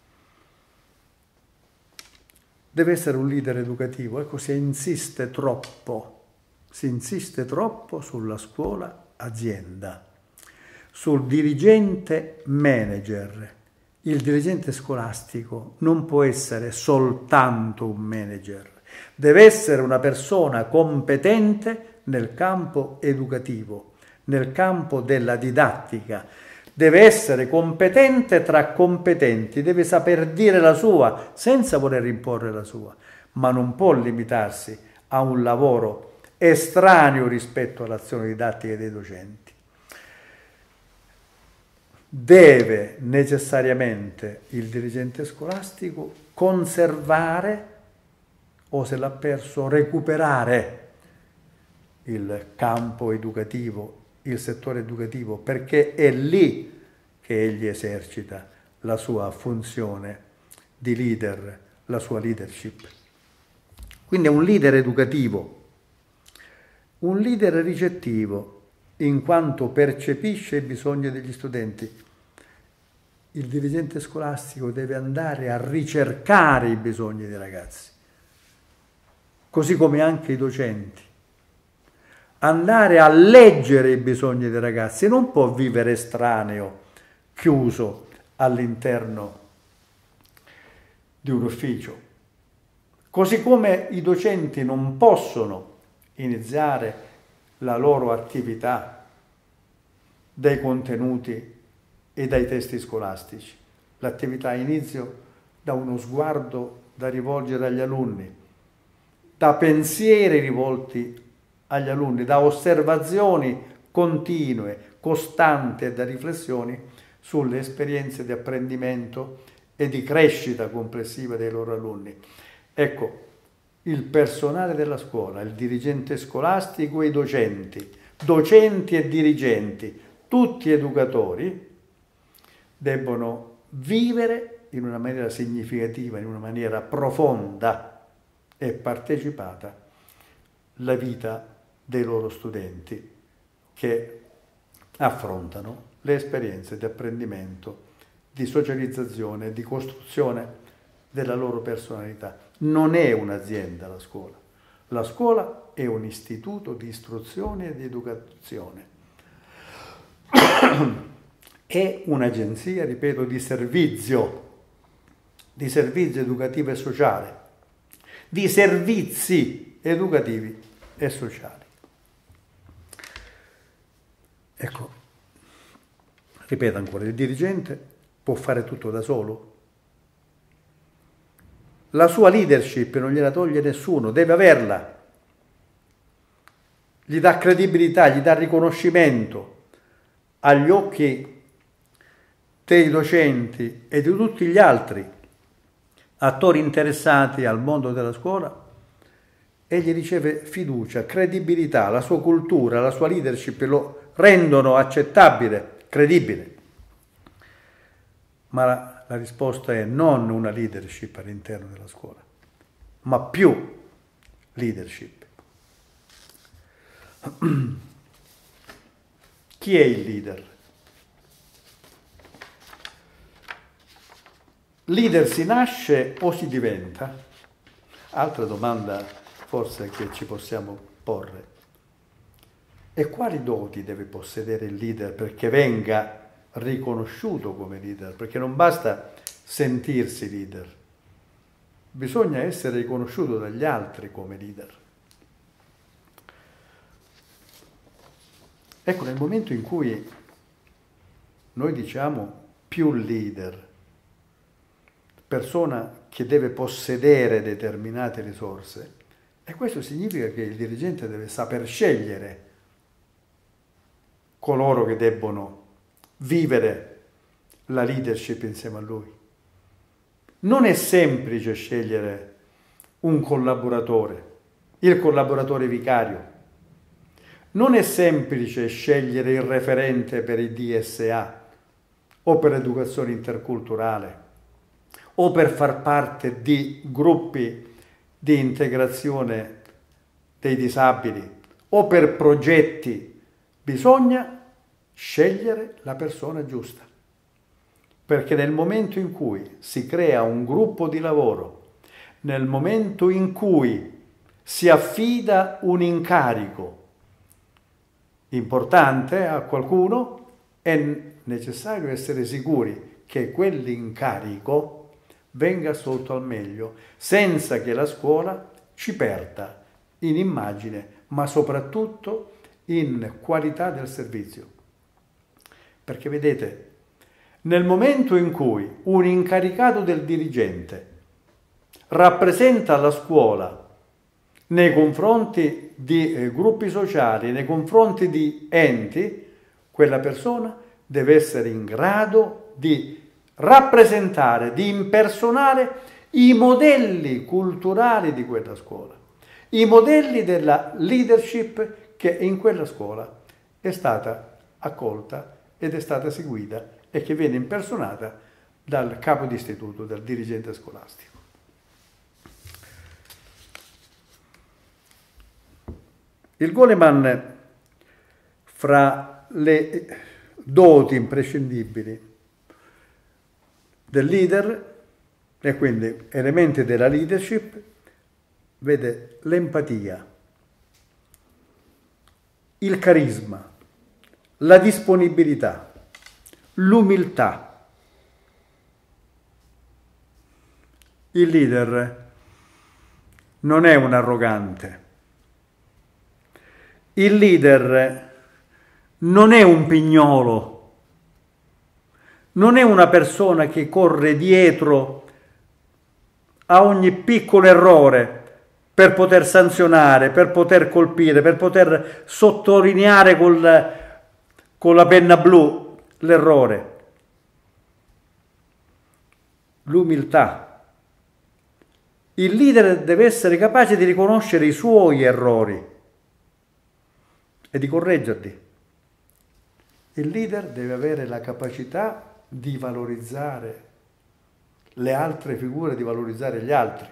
Deve essere un leader educativo. Ecco, si insiste troppo, si insiste troppo sulla scuola azienda, sul dirigente manager. Il dirigente scolastico non può essere soltanto un manager, deve essere una persona competente nel campo educativo, nel campo della didattica, deve essere competente tra competenti, deve saper dire la sua senza voler imporre la sua, ma non può limitarsi a un lavoro estraneo rispetto all'azione didattica dei docenti. Deve necessariamente il dirigente scolastico conservare, o se l'ha perso recuperare, il campo educativo, il settore educativo, perché è lì che egli esercita la sua funzione di leader, la sua leadership. Quindi è un leader educativo, un leader ricettivo, in quanto percepisce i bisogni degli studenti. Il dirigente scolastico deve andare a ricercare i bisogni dei ragazzi, così come anche i docenti. Andare a leggere i bisogni dei ragazzi, non può vivere estraneo, chiuso all'interno di un ufficio. Così come i docenti non possono iniziare la loro attività dai contenuti e dai testi scolastici. L'attività ha inizio da uno sguardo da rivolgere agli alunni, da pensieri rivolti agli alunni, da osservazioni continue, costanti e da riflessioni sulle esperienze di apprendimento e di crescita complessiva dei loro alunni. Ecco, il personale della scuola, il dirigente scolastico e i docenti, docenti e dirigenti, tutti educatori, debbono vivere in una maniera significativa, in una maniera profonda e partecipata la vita dei loro studenti che affrontano le esperienze di apprendimento, di socializzazione, di costruzione della loro personalità. Non è un'azienda la scuola. La scuola è un istituto di istruzione e di educazione. È un'agenzia, ripeto, di servizio, di servizio educativo e sociale, di servizi educativi e sociali. Ecco, ripeto ancora, il dirigente può fare tutto da solo. La sua leadership non gliela toglie nessuno, deve averla. Gli dà credibilità, gli dà riconoscimento agli occhi dei docenti e di tutti gli altri attori interessati al mondo della scuola. Egli riceve fiducia, credibilità, la sua cultura, la sua leadership lo rendono accettabile, credibile. Ma la, la risposta è non una leadership all'interno della scuola, ma più leadership. Chi è il leader? Leader si nasce o si diventa? Altra domanda forse che ci possiamo porre. E quali doti deve possedere il leader perché venga riconosciuto come leader? Perché non basta sentirsi leader, bisogna essere riconosciuto dagli altri come leader. Ecco, nel momento in cui noi diciamo più leader, persona che deve possedere determinate risorse, e questo significa che il dirigente deve saper scegliere coloro che debbono vivere la leadership insieme a lui. Non è semplice scegliere un collaboratore, il collaboratore vicario. Non è semplice scegliere il referente per il D S A o per l'educazione interculturale o per far parte di gruppi di integrazione dei disabili o per progetti. Bisogna scegliere la persona giusta, perché nel momento in cui si crea un gruppo di lavoro, nel momento in cui si affida un incarico importante a qualcuno, è necessario essere sicuri che quell'incarico venga assolto al meglio, senza che la scuola ci perda in immagine, ma soprattutto in qualità del servizio. Perché vedete, nel momento in cui un incaricato del dirigente rappresenta la scuola nei confronti di eh, gruppi sociali, nei confronti di enti, quella persona deve essere in grado di rappresentare, di impersonare i modelli culturali di quella scuola, i modelli della leadership che in quella scuola è stata accolta ed è stata seguita e che viene impersonata dal capo di istituto, dal dirigente scolastico. Il Goleman, fra le doti imprescindibili del leader, e quindi elementi della leadership, vede l'empatia, il carisma, la disponibilità, l'umiltà, Il leader non è un arrogante. Il leader non è un pignolo. Non è una persona che corre dietro a ogni piccolo errore per poter sanzionare, per poter colpire, per poter sottolineare col, con la penna blu l'errore. L'umiltà. Il leader deve essere capace di riconoscere i suoi errori e di correggerli. Il leader deve avere la capacità di valorizzare le altre figure, di valorizzare gli altri.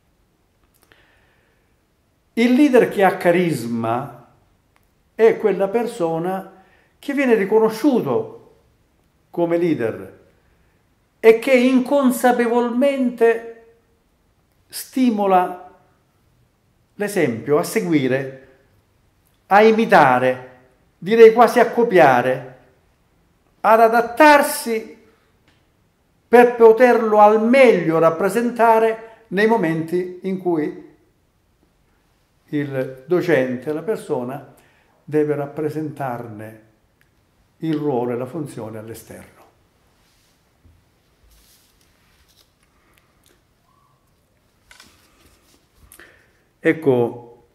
Il leader che ha carisma è quella persona che viene riconosciuto come leader e che inconsapevolmente stimola l'esempio, a seguire, a imitare, direi quasi a copiare, ad adattarsi per poterlo al meglio rappresentare nei momenti in cui il docente, la persona, deve rappresentarne il ruolo e la funzione all'esterno. Ecco,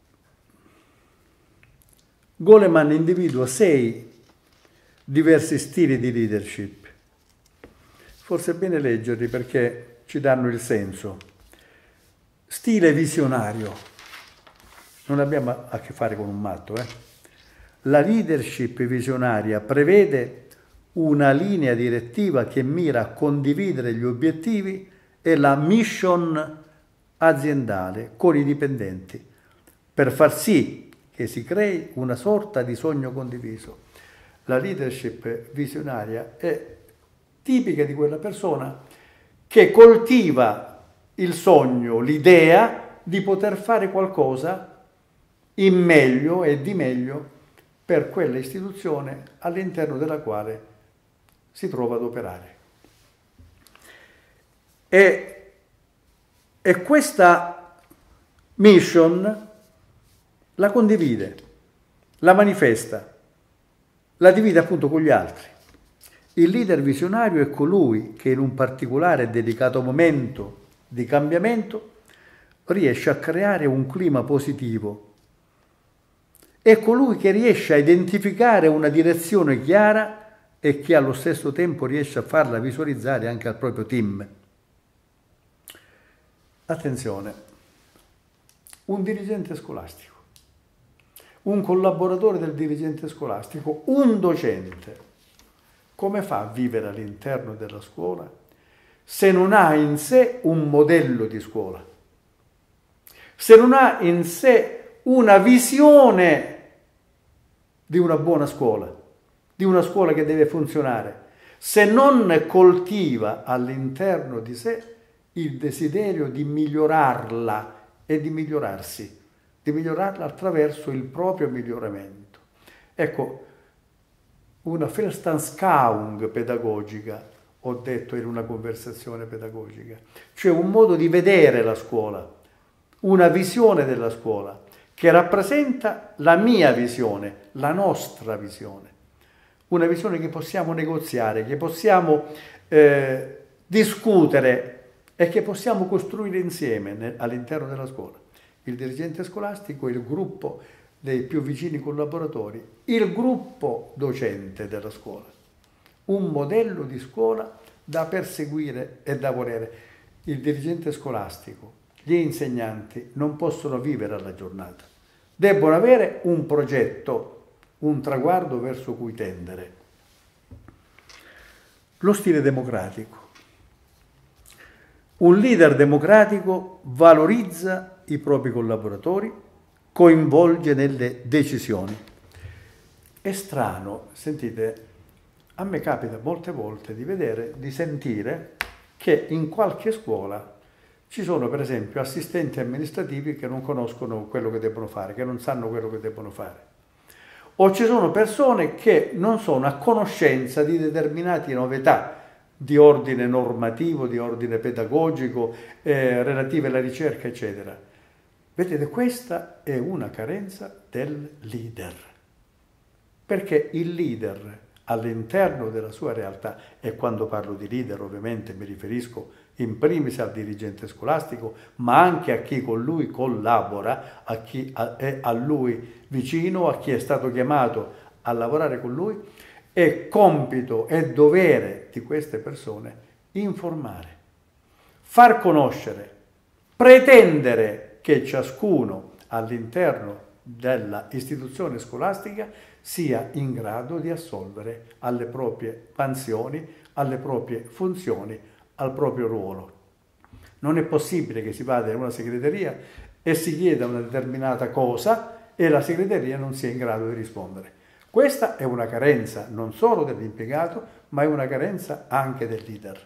Goleman individua sei diversi stili di leadership. Forse è bene leggerli perché ci danno il senso. Stile visionario. Non abbiamo a che fare con un matto, eh? La leadership visionaria prevede una linea direttiva che mira a condividere gli obiettivi e la mission aziendale con i dipendenti per far sì che si crei una sorta di sogno condiviso. La leadership visionaria è tipica di quella persona che coltiva il sogno, l'idea di poter fare qualcosa in meglio e di meglio per quella istituzione all'interno della quale si trova ad operare. E E questa mission la condivide, la manifesta, la divide appunto con gli altri. Il leader visionario è colui che in un particolare e dedicato momento di cambiamento riesce a creare un clima positivo. È colui che riesce a identificare una direzione chiara e che allo stesso tempo riesce a farla visualizzare anche al proprio team. Attenzione, un dirigente scolastico, un collaboratore del dirigente scolastico, un docente, come fa a vivere all'interno della scuola se non ha in sé un modello di scuola, se non ha in sé una visione di una buona scuola, di una scuola che deve funzionare, se non coltiva all'interno di sé il desiderio di migliorarla e di migliorarsi, di migliorarla attraverso il proprio miglioramento. Ecco, una Weltanschauung pedagogica, ho detto in una conversazione pedagogica, cioè un modo di vedere la scuola, una visione della scuola che rappresenta la mia visione, la nostra visione, una visione che possiamo negoziare, che possiamo eh, discutere e che possiamo costruire insieme all'interno della scuola. Il dirigente scolastico, il gruppo dei più vicini collaboratori, il gruppo docente della scuola. Un modello di scuola da perseguire e da volere. Il dirigente scolastico, gli insegnanti non possono vivere alla giornata. Debbono avere un progetto, un traguardo verso cui tendere. Lo stile democratico. Un leader democratico valorizza i propri collaboratori, coinvolge nelle decisioni. È strano, sentite, a me capita molte volte di vedere, di sentire che in qualche scuola ci sono per esempio assistenti amministrativi che non conoscono quello che debbono fare, che non sanno quello che debbono fare. O ci sono persone che non sono a conoscenza di determinate novità di ordine normativo, di ordine pedagogico, eh, relative alla ricerca, eccetera. Vedete, questa è una carenza del leader, perché il leader all'interno della sua realtà, e quando parlo di leader ovviamente mi riferisco in primis al dirigente scolastico, ma anche a chi con lui collabora, a chi è a lui vicino, a chi è stato chiamato a lavorare con lui, è compito e dovere di queste persone informare, far conoscere, pretendere che ciascuno all'interno della istituzione scolastica sia in grado di assolvere alle proprie mansioni, alle proprie funzioni, al proprio ruolo. Non è possibile che si vada in una segreteria e si chieda una determinata cosa e la segreteria non sia in grado di rispondere. Questa è una carenza non solo dell'impiegato, ma è una carenza anche del leader.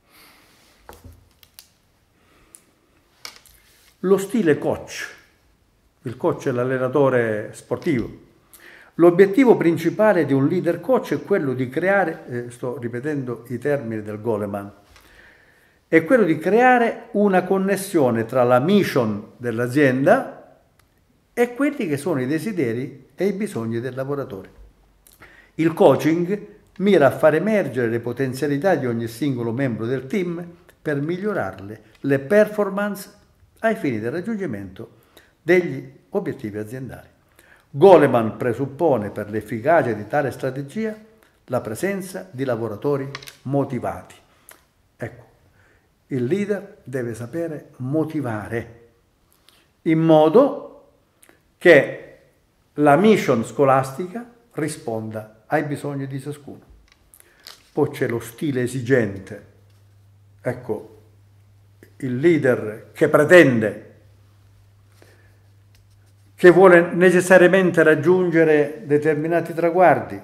Lo stile coach. Il coach è l'allenatore sportivo. L'obiettivo principale di un leader coach è quello di creare, eh, sto ripetendo i termini del Goleman, è quello di creare una connessione tra la mission dell'azienda e quelli che sono i desideri e i bisogni del lavoratore. Il coaching mira a far emergere le potenzialità di ogni singolo membro del team per migliorarle, le performance ai fini del raggiungimento degli obiettivi aziendali. Goleman presuppone per l'efficacia di tale strategia la presenza di lavoratori motivati. Ecco, il leader deve sapere motivare in modo che la mission scolastica risponda ai bisogni di ciascuno. Poi c'è lo stile esigente. Ecco, il leader che pretende, che vuole necessariamente raggiungere determinati traguardi.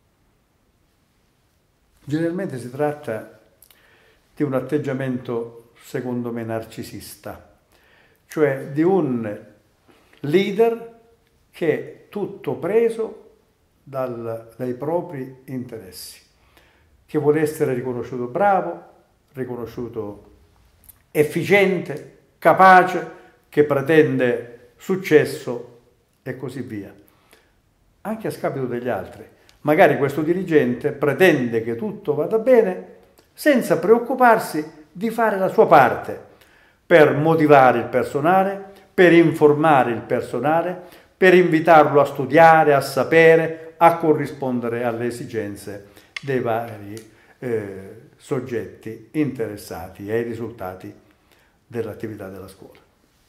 Generalmente si tratta di un atteggiamento, secondo me, narcisista, cioè di un leader che è tutto preso dal, dai propri interessi, che vuole essere riconosciuto bravo, riconosciuto efficiente, capace, che pretende successo e così via, anche a scapito degli altri. Magari questo dirigente pretende che tutto vada bene senza preoccuparsi di fare la sua parte per motivare il personale, per informare il personale, per invitarlo a studiare, a sapere, a corrispondere alle esigenze dei vari eh, soggetti interessati ai risultati dell'attività della scuola.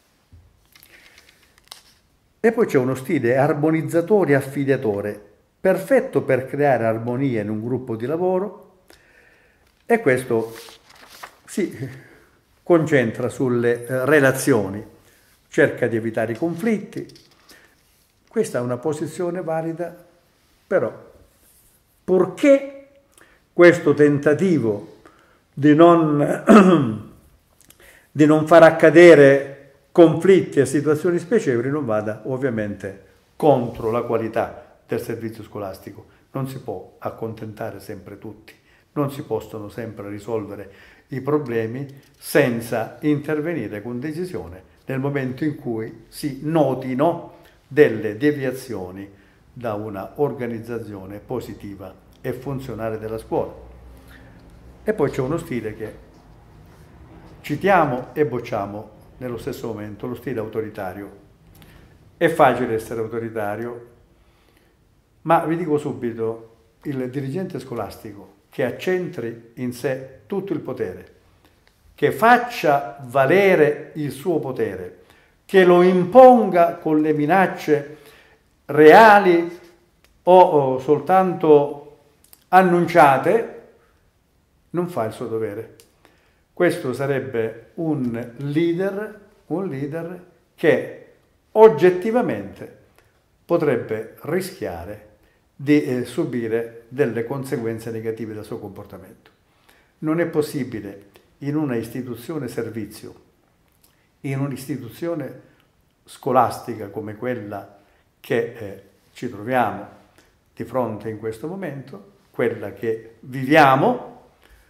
E poi c'è uno stile armonizzatore e affiliatore, perfetto per creare armonia in un gruppo di lavoro, e questo si concentra sulle eh, relazioni, cerca di evitare i conflitti. Questa è una posizione valida, però, purché questo tentativo di non, di non far accadere conflitti e situazioni spiacevoli non vada ovviamente contro la qualità del servizio scolastico. Non si può accontentare sempre tutti, non si possono sempre risolvere i problemi senza intervenire con decisione nel momento in cui si notino delle deviazioni da una organizzazione positiva e funzionale della scuola. E poi c'è uno stile che citiamo e bocciamo nello stesso momento, lo stile autoritario. È facile essere autoritario, ma vi dico subito, il dirigente scolastico che accentri in sé tutto il potere, che faccia valere il suo potere, che lo imponga con le minacce reali o, o soltanto annunciate, non fa il suo dovere. Questo sarebbe un leader, un leader che oggettivamente potrebbe rischiare di eh, subire delle conseguenze negative del suo comportamento. Non è possibile in una istituzione servizio, in un'istituzione scolastica come quella che eh, ci troviamo di fronte in questo momento, quella che viviamo,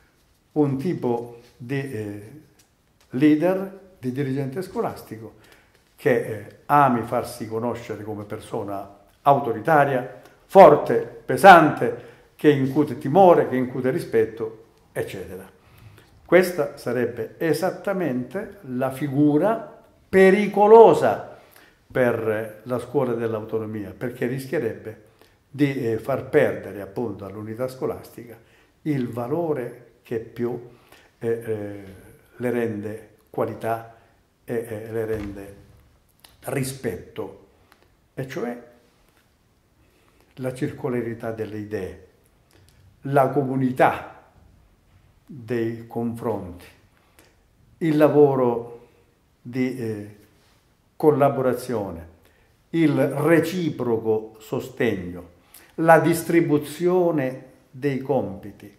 un tipo di eh, leader, di dirigente scolastico, che eh, ami farsi conoscere come persona autoritaria, forte, pesante, che incute timore, che incute rispetto, eccetera. Questa sarebbe esattamente la figura pericolosa per la scuola dell'autonomia, perché rischierebbe di eh, far perdere appunto all'unità scolastica il valore che più eh, eh, le rende qualità e eh, le rende rispetto, e cioè la circolarità delle idee, la comunità dei confronti, il lavoro di eh, collaborazione, il reciproco sostegno, la distribuzione dei compiti,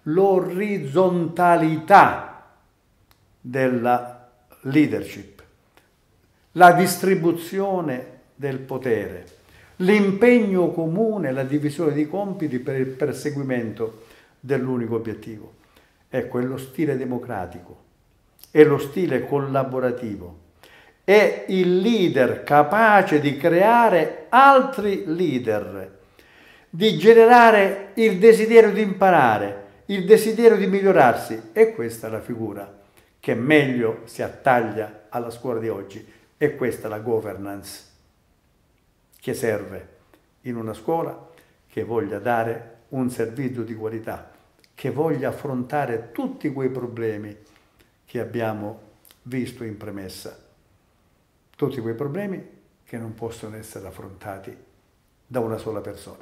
l'orizzontalità della leadership, la distribuzione del potere, l'impegno comune, la divisione di compiti per il perseguimento dell'unico obiettivo. Ecco, è lo stile democratico, è lo stile collaborativo, è il leader capace di creare altri leader, di generare il desiderio di imparare, il desiderio di migliorarsi. E questa è la figura che meglio si attaglia alla scuola di oggi. E questa è la governance che serve in una scuola che voglia dare un servizio di qualità, che voglia affrontare tutti quei problemi che abbiamo visto in premessa, tutti quei problemi che non possono essere affrontati da una sola persona.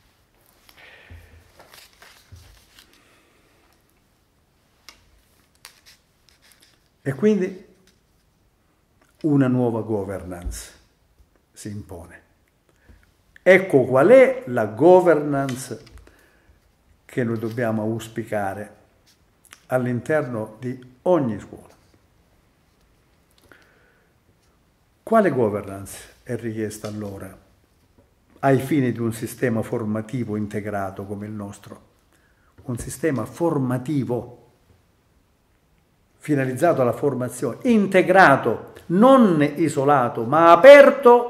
E quindi una nuova governance si impone. Ecco qual è la governance che noi dobbiamo auspicare all'interno di ogni scuola. Quale governance è richiesta allora ai fini di un sistema formativo integrato come il nostro? Un sistema formativo finalizzato alla formazione, integrato, non isolato, ma aperto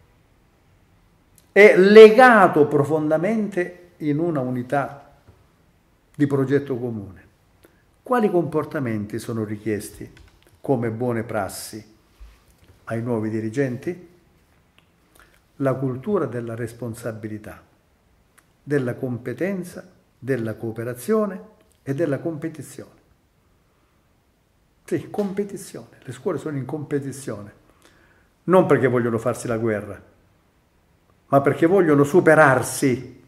e legato profondamente in una unità di progetto comune. Quali comportamenti sono richiesti come buone prassi ai nuovi dirigenti? La cultura della responsabilità, della competenza, della cooperazione e della competizione. Sì, competizione. Le scuole sono in competizione, non perché vogliono farsi la guerra, ma perché vogliono superarsi.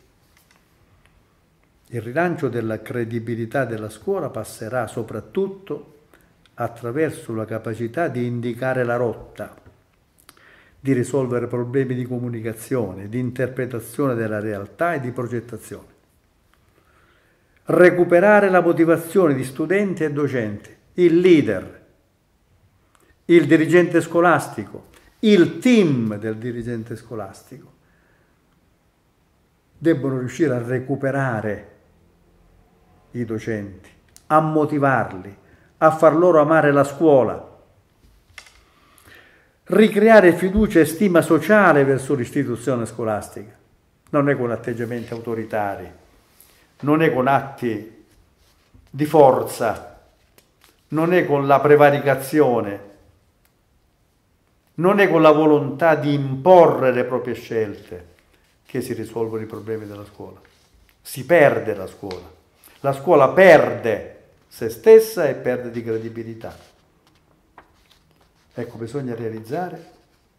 Il rilancio della credibilità della scuola passerà soprattutto attraverso la capacità di indicare la rotta, di risolvere problemi di comunicazione, di interpretazione della realtà e di progettazione. Recuperare la motivazione di studenti e docenti, il leader, il dirigente scolastico, il team del dirigente scolastico debbono riuscire a recuperare i docenti, a motivarli, a far loro amare la scuola, ricreare fiducia e stima sociale verso l'istituzione scolastica. Non è con atteggiamenti autoritari, non è con atti di forza, non è con la prevaricazione, non è con la volontà di imporre le proprie scelte che si risolvono i problemi della scuola. Si perde la scuola. La scuola perde se stessa e perde di credibilità. Ecco, bisogna realizzare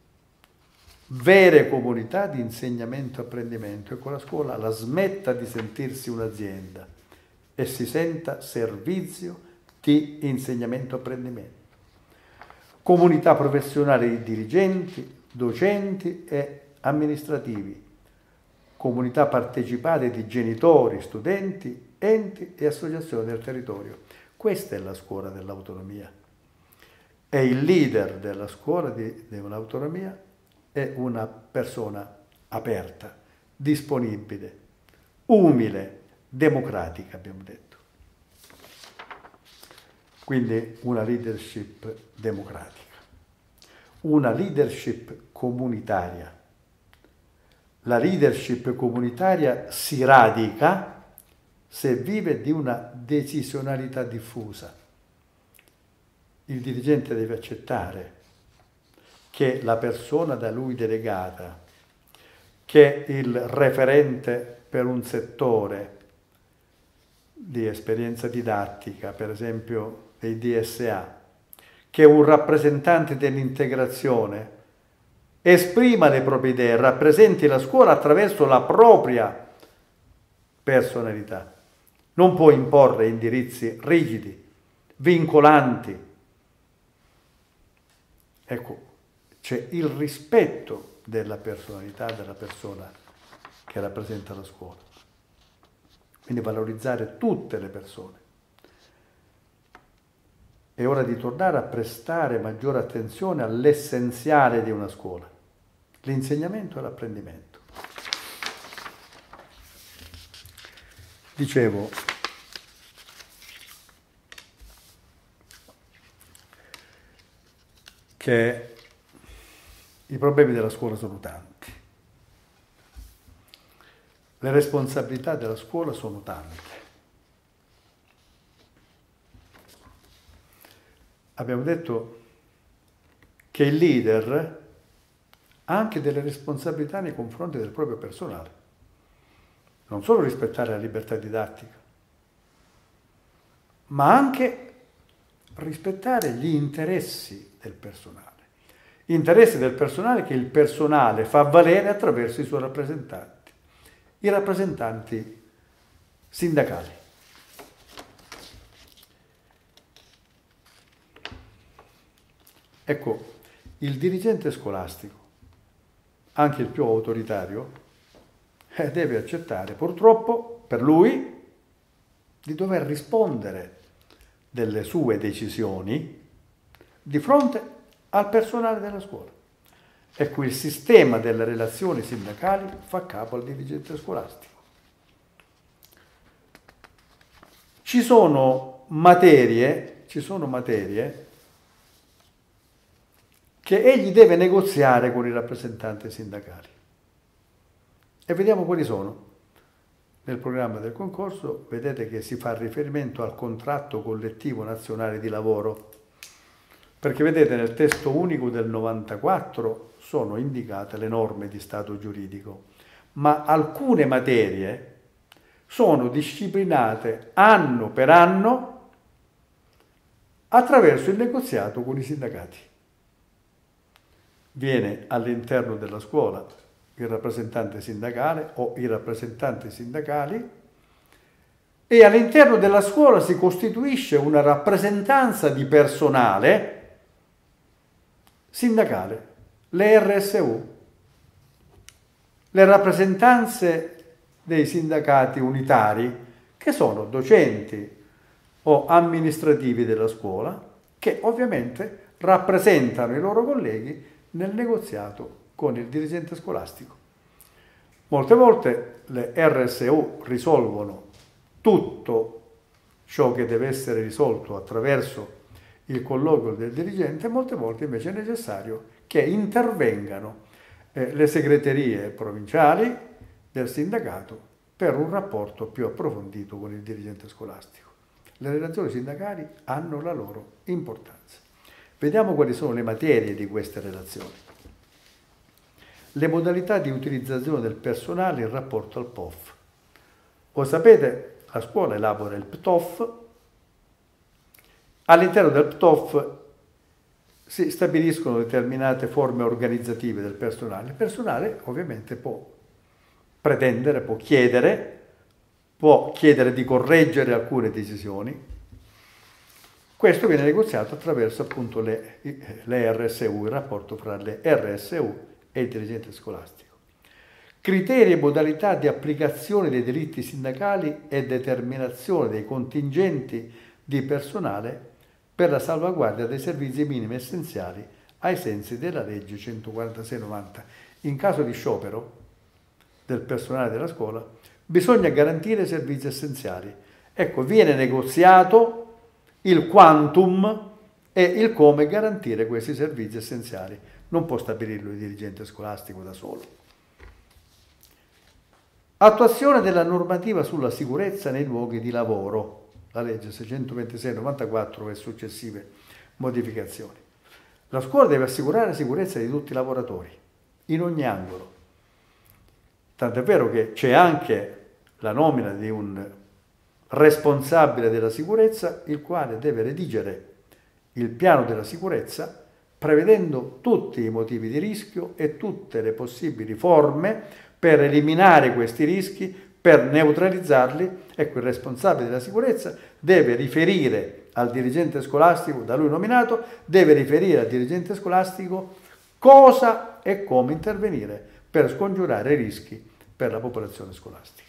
vere comunità di insegnamento e apprendimento. Ecco, la scuola la smetta di sentirsi un'azienda e si senta servizio di insegnamento e apprendimento. Comunità professionale di dirigenti, docenti e amministrativi, comunità partecipate di genitori, studenti, enti e associazioni del territorio. Questa è la scuola dell'autonomia. E il leader della scuola di, dell'autonomia è una persona aperta, disponibile, umile, democratica, abbiamo detto. quindi una leadership democratica, una leadership comunitaria. La leadership comunitaria si radica se vive di una decisionalità diffusa. Il dirigente deve accettare che la persona da lui delegata, che è il referente per un settore di esperienza didattica, per esempio dei D S A, che è un rappresentante dell'integrazione, esprima le proprie idee, rappresenti la scuola attraverso la propria personalità. Non può imporre indirizzi rigidi, vincolanti. Ecco, c'è il rispetto della personalità della persona che rappresenta la scuola. Quindi valorizzare tutte le persone. È ora di tornare a prestare maggiore attenzione all'essenziale di una scuola, l'insegnamento e l'apprendimento. Dicevo, che i problemi della scuola sono tanti, le responsabilità della scuola sono tante. Abbiamo detto che il leader ha anche delle responsabilità nei confronti del proprio personale, non solo rispettare la libertà didattica, ma anche rispettare gli interessi del personale. Interessi del personale che il personale fa valere attraverso i suoi rappresentanti, i rappresentanti sindacali. Ecco, il dirigente scolastico, anche il più autoritario, eh, deve accettare purtroppo per lui di dover rispondere delle sue decisioni di fronte al personale della scuola. Ecco, il sistema delle relazioni sindacali fa capo al dirigente scolastico. Ci sono materie, ci sono materie che egli deve negoziare con i rappresentanti sindacali. E vediamo quali sono. Nel programma del concorso vedete che si fa riferimento al contratto collettivo nazionale di lavoro, perché vedete nel testo unico del novantaquattro sono indicate le norme di stato giuridico, ma alcune materie sono disciplinate anno per anno attraverso il negoziato con i sindacati. Viene all'interno della scuola il rappresentante sindacale o i rappresentanti sindacali e all'interno della scuola si costituisce una rappresentanza di personale sindacale, le R S U, le rappresentanze dei sindacati unitari, che sono docenti o amministrativi della scuola, che ovviamente rappresentano i loro colleghi nel negoziato con il dirigente scolastico. Molte volte le R S U risolvono tutto ciò che deve essere risolto attraverso il colloquio del dirigente, molte volte invece è necessario che intervengano eh, le segreterie provinciali del sindacato per un rapporto più approfondito con il dirigente scolastico. Le relazioni sindacali hanno la loro importanza. Vediamo quali sono le materie di queste relazioni. Le modalità di utilizzazione del personale in rapporto al P O F. Voi sapete, la scuola elabora il P T O F. All'interno del P T O F si stabiliscono determinate forme organizzative del personale. Il personale ovviamente può pretendere, può chiedere, può chiedere di correggere alcune decisioni. Questo viene negoziato attraverso appunto le, le R S U, il rapporto fra le R S U e il dirigente scolastico. Criteri e modalità di applicazione dei diritti sindacali e determinazione dei contingenti di personale per la salvaguardia dei servizi minimi essenziali ai sensi della legge centoquarantasei novanta. In caso di sciopero del personale della scuola bisogna garantire servizi essenziali. Ecco, viene negoziato il quantum e il come garantire questi servizi essenziali. Non può stabilirlo il dirigente scolastico da solo. Attuazione della normativa sulla sicurezza nei luoghi di lavoro, la legge seicentoventisei novantaquattro e successive modificazioni. La scuola deve assicurare la sicurezza di tutti i lavoratori, in ogni angolo. Tant'è vero che c'è anche la nomina di un responsabile della sicurezza, il quale deve redigere il piano della sicurezza, prevedendo tutti i motivi di rischio e tutte le possibili forme per eliminare questi rischi, per neutralizzarli. Ecco, il responsabile della sicurezza deve riferire al dirigente scolastico, da lui nominato, deve riferire al dirigente scolastico cosa e come intervenire per scongiurare rischi per la popolazione scolastica.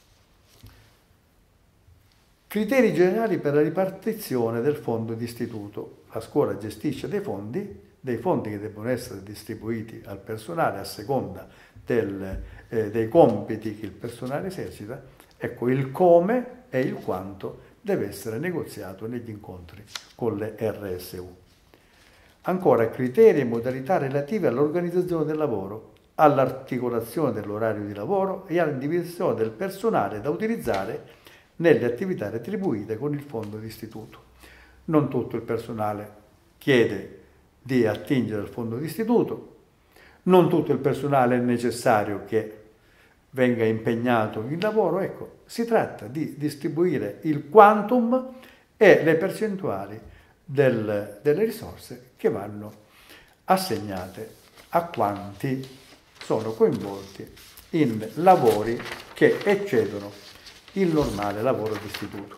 Criteri generali per la ripartizione del fondo d'istituto. La scuola gestisce dei fondi, dei fondi che devono essere distribuiti al personale a seconda del, eh, dei compiti che il personale esercita. Ecco, il come e il quanto deve essere negoziato negli incontri con le R S U. Ancora, criteri e modalità relative all'organizzazione del lavoro, all'articolazione dell'orario di lavoro e all'individuazione del personale da utilizzare nelle attività retribuite con il fondo d'istituto. Non tutto il personale chiede di attingere al fondo d'istituto, non tutto il personale è necessario che venga impegnato in lavoro. Ecco, si tratta di distribuire il quantum e le percentuali del, delle risorse che vanno assegnate a quanti sono coinvolti in lavori che eccedono il normale lavoro d'istituto.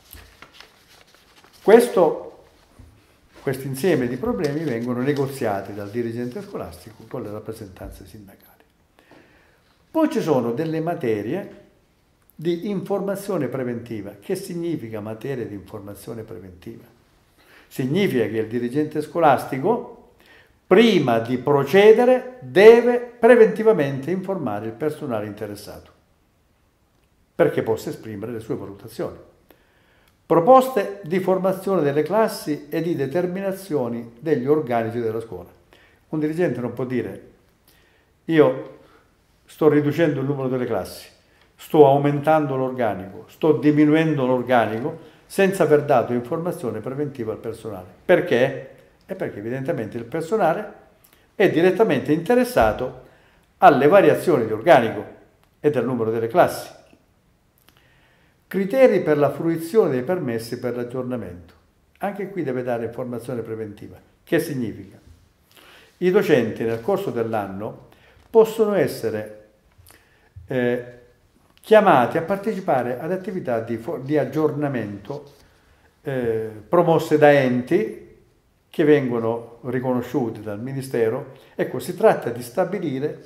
Questo, questo insieme di problemi vengono negoziati dal dirigente scolastico con le rappresentanze sindacali. Poi ci sono delle materie di informazione preventiva. Che significa materia di informazione preventiva? Significa che il dirigente scolastico, prima di procedere, deve preventivamente informare il personale interessato, perché possa esprimere le sue valutazioni. Proposte di formazione delle classi e di determinazioni degli organici della scuola. Un dirigente non può dire: io sto riducendo il numero delle classi, sto aumentando l'organico, sto diminuendo l'organico, senza aver dato informazione preventiva al personale. Perché? È perché evidentemente il personale è direttamente interessato alle variazioni di organico e del numero delle classi. Criteri per la fruizione dei permessi per l'aggiornamento. Anche qui deve dare informazione preventiva. Che significa? I docenti nel corso dell'anno possono essere eh, chiamati a partecipare ad attività di, di aggiornamento eh, promosse da enti che vengono riconosciuti dal Ministero. Ecco, si tratta di stabilire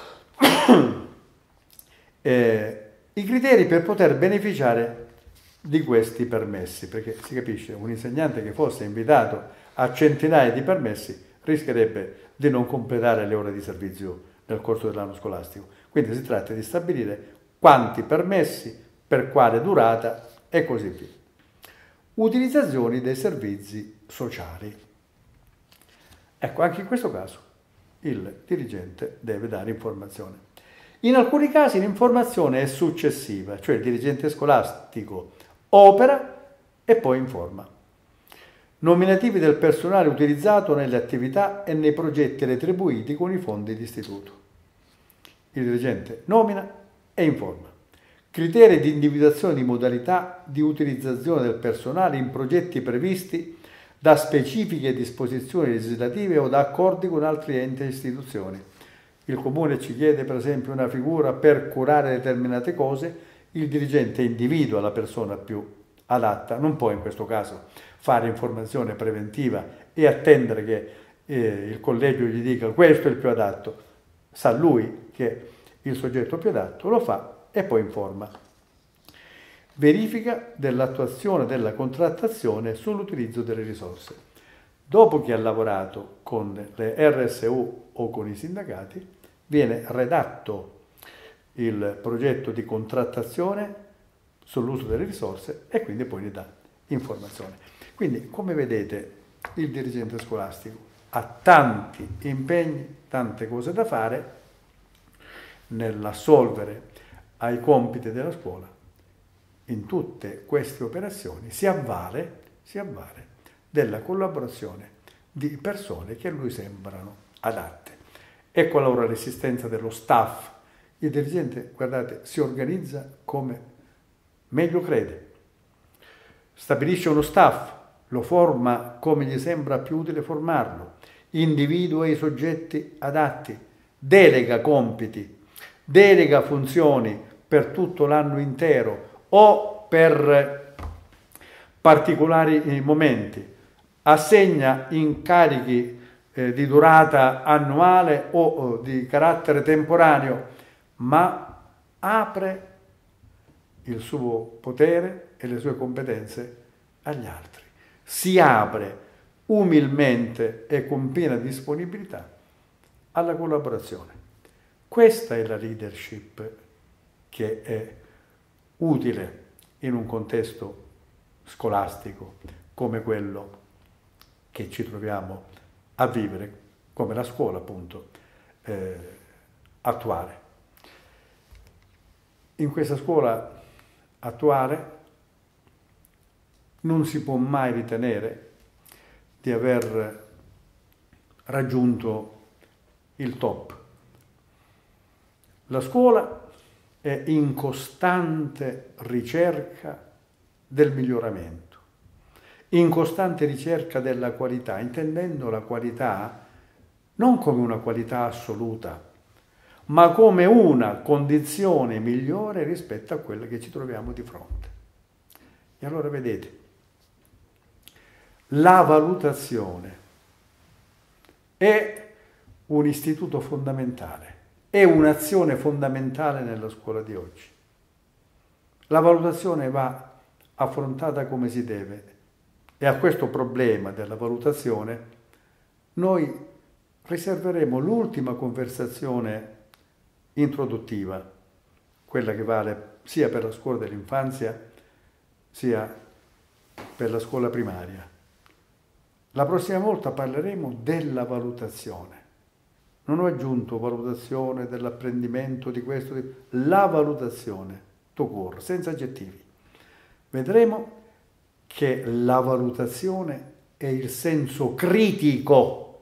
eh, i criteri per poter beneficiare di questi permessi, perché si capisce, un insegnante che fosse invitato a centinaia di permessi rischierebbe di non completare le ore di servizio nel corso dell'anno scolastico. Quindi si tratta di stabilire quanti permessi, per quale durata e così via. Utilizzazioni dei servizi sociali. Ecco, anche in questo caso il dirigente deve dare informazione. In alcuni casi l'informazione è successiva, cioè il dirigente scolastico opera e poi informa. Nominativi del personale utilizzato nelle attività e nei progetti retribuiti con i fondi d'istituto. Il dirigente nomina e informa. Criteri di individuazione di modalità di utilizzazione del personale in progetti previsti da specifiche disposizioni legislative o da accordi con altri enti e istituzioni. Il comune ci chiede per esempio una figura per curare determinate cose, il dirigente individua la persona più adatta, non può in questo caso fare informazione preventiva e attendere che eh, il collegio gli dica questo è il più adatto. Sa lui che il soggetto più adatto, lo fa e poi informa. Verifica dell'attuazione della contrattazione sull'utilizzo delle risorse. Dopo che ha lavorato con le R S U o con i sindacati, viene redatto il progetto di contrattazione sull'uso delle risorse e quindi poi ne dà informazione. Quindi, come vedete, il dirigente scolastico ha tanti impegni, tante cose da fare nell'assolvere ai compiti della scuola. In tutte queste operazioni si avvale, si avvale della collaborazione di persone che a lui sembrano adatte. Ecco allora l'esistenza dello staff. Il dirigente, guardate, si organizza come meglio crede, stabilisce uno staff, lo forma come gli sembra più utile formarlo, individua i soggetti adatti, delega compiti, delega funzioni per tutto l'anno intero o per particolari momenti, assegna incarichi eh, di durata annuale o, o di carattere temporaneo, ma apre il suo potere e le sue competenze agli altri. Si apre umilmente e con piena disponibilità alla collaborazione. Questa è la leadership che è utile in un contesto scolastico come quello che ci troviamo a vivere, come la scuola appunto eh, attuale. In questa scuola attuale non si può mai ritenere di aver raggiunto il top. La scuola è in costante ricerca del miglioramento, in costante ricerca della qualità, intendendo la qualità non come una qualità assoluta, ma come una condizione migliore rispetto a quella che ci troviamo di fronte. E allora vedete, la valutazione è un istituto fondamentale, è un'azione fondamentale nella scuola di oggi. La valutazione va affrontata come si deve e a questo problema della valutazione noi riserveremo l'ultima conversazione introduttiva, quella che vale sia per la scuola dell'infanzia sia per la scuola primaria. La prossima volta parleremo della valutazione. Non ho aggiunto valutazione dell'apprendimento di questo, di... la valutazione, tout court, senza aggettivi. Vedremo che la valutazione è il senso critico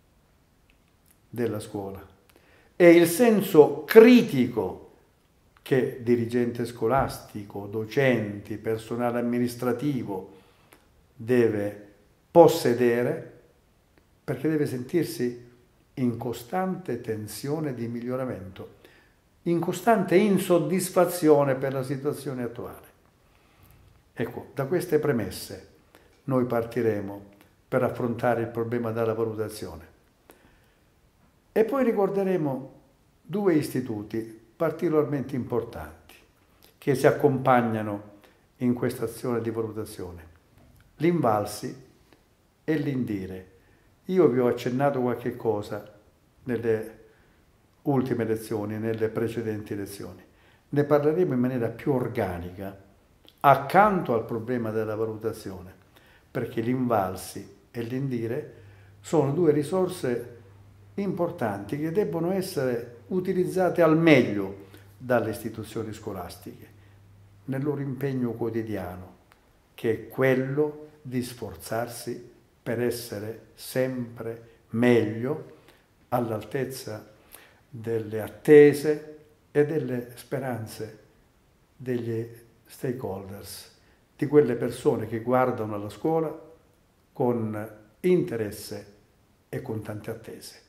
della scuola. È il senso critico che dirigente scolastico, docenti, personale amministrativo deve possedere, perché deve sentirsi in costante tensione di miglioramento, in costante insoddisfazione per la situazione attuale. Ecco, da queste premesse noi partiremo per affrontare il problema della valutazione. E poi ricorderemo due istituti particolarmente importanti che si accompagnano in questa azione di valutazione: l'Invalsi e l'Indire. Io vi ho accennato qualche cosa nelle ultime lezioni, nelle precedenti lezioni. Ne parleremo in maniera più organica accanto al problema della valutazione, perché l'Invalsi e l'Indire sono due risorse importanti che debbono essere utilizzate al meglio dalle istituzioni scolastiche nel loro impegno quotidiano, che è quello di sforzarsi per essere sempre meglio, all'altezza delle attese e delle speranze degli stakeholders, di quelle persone che guardano alla scuola con interesse e con tante attese.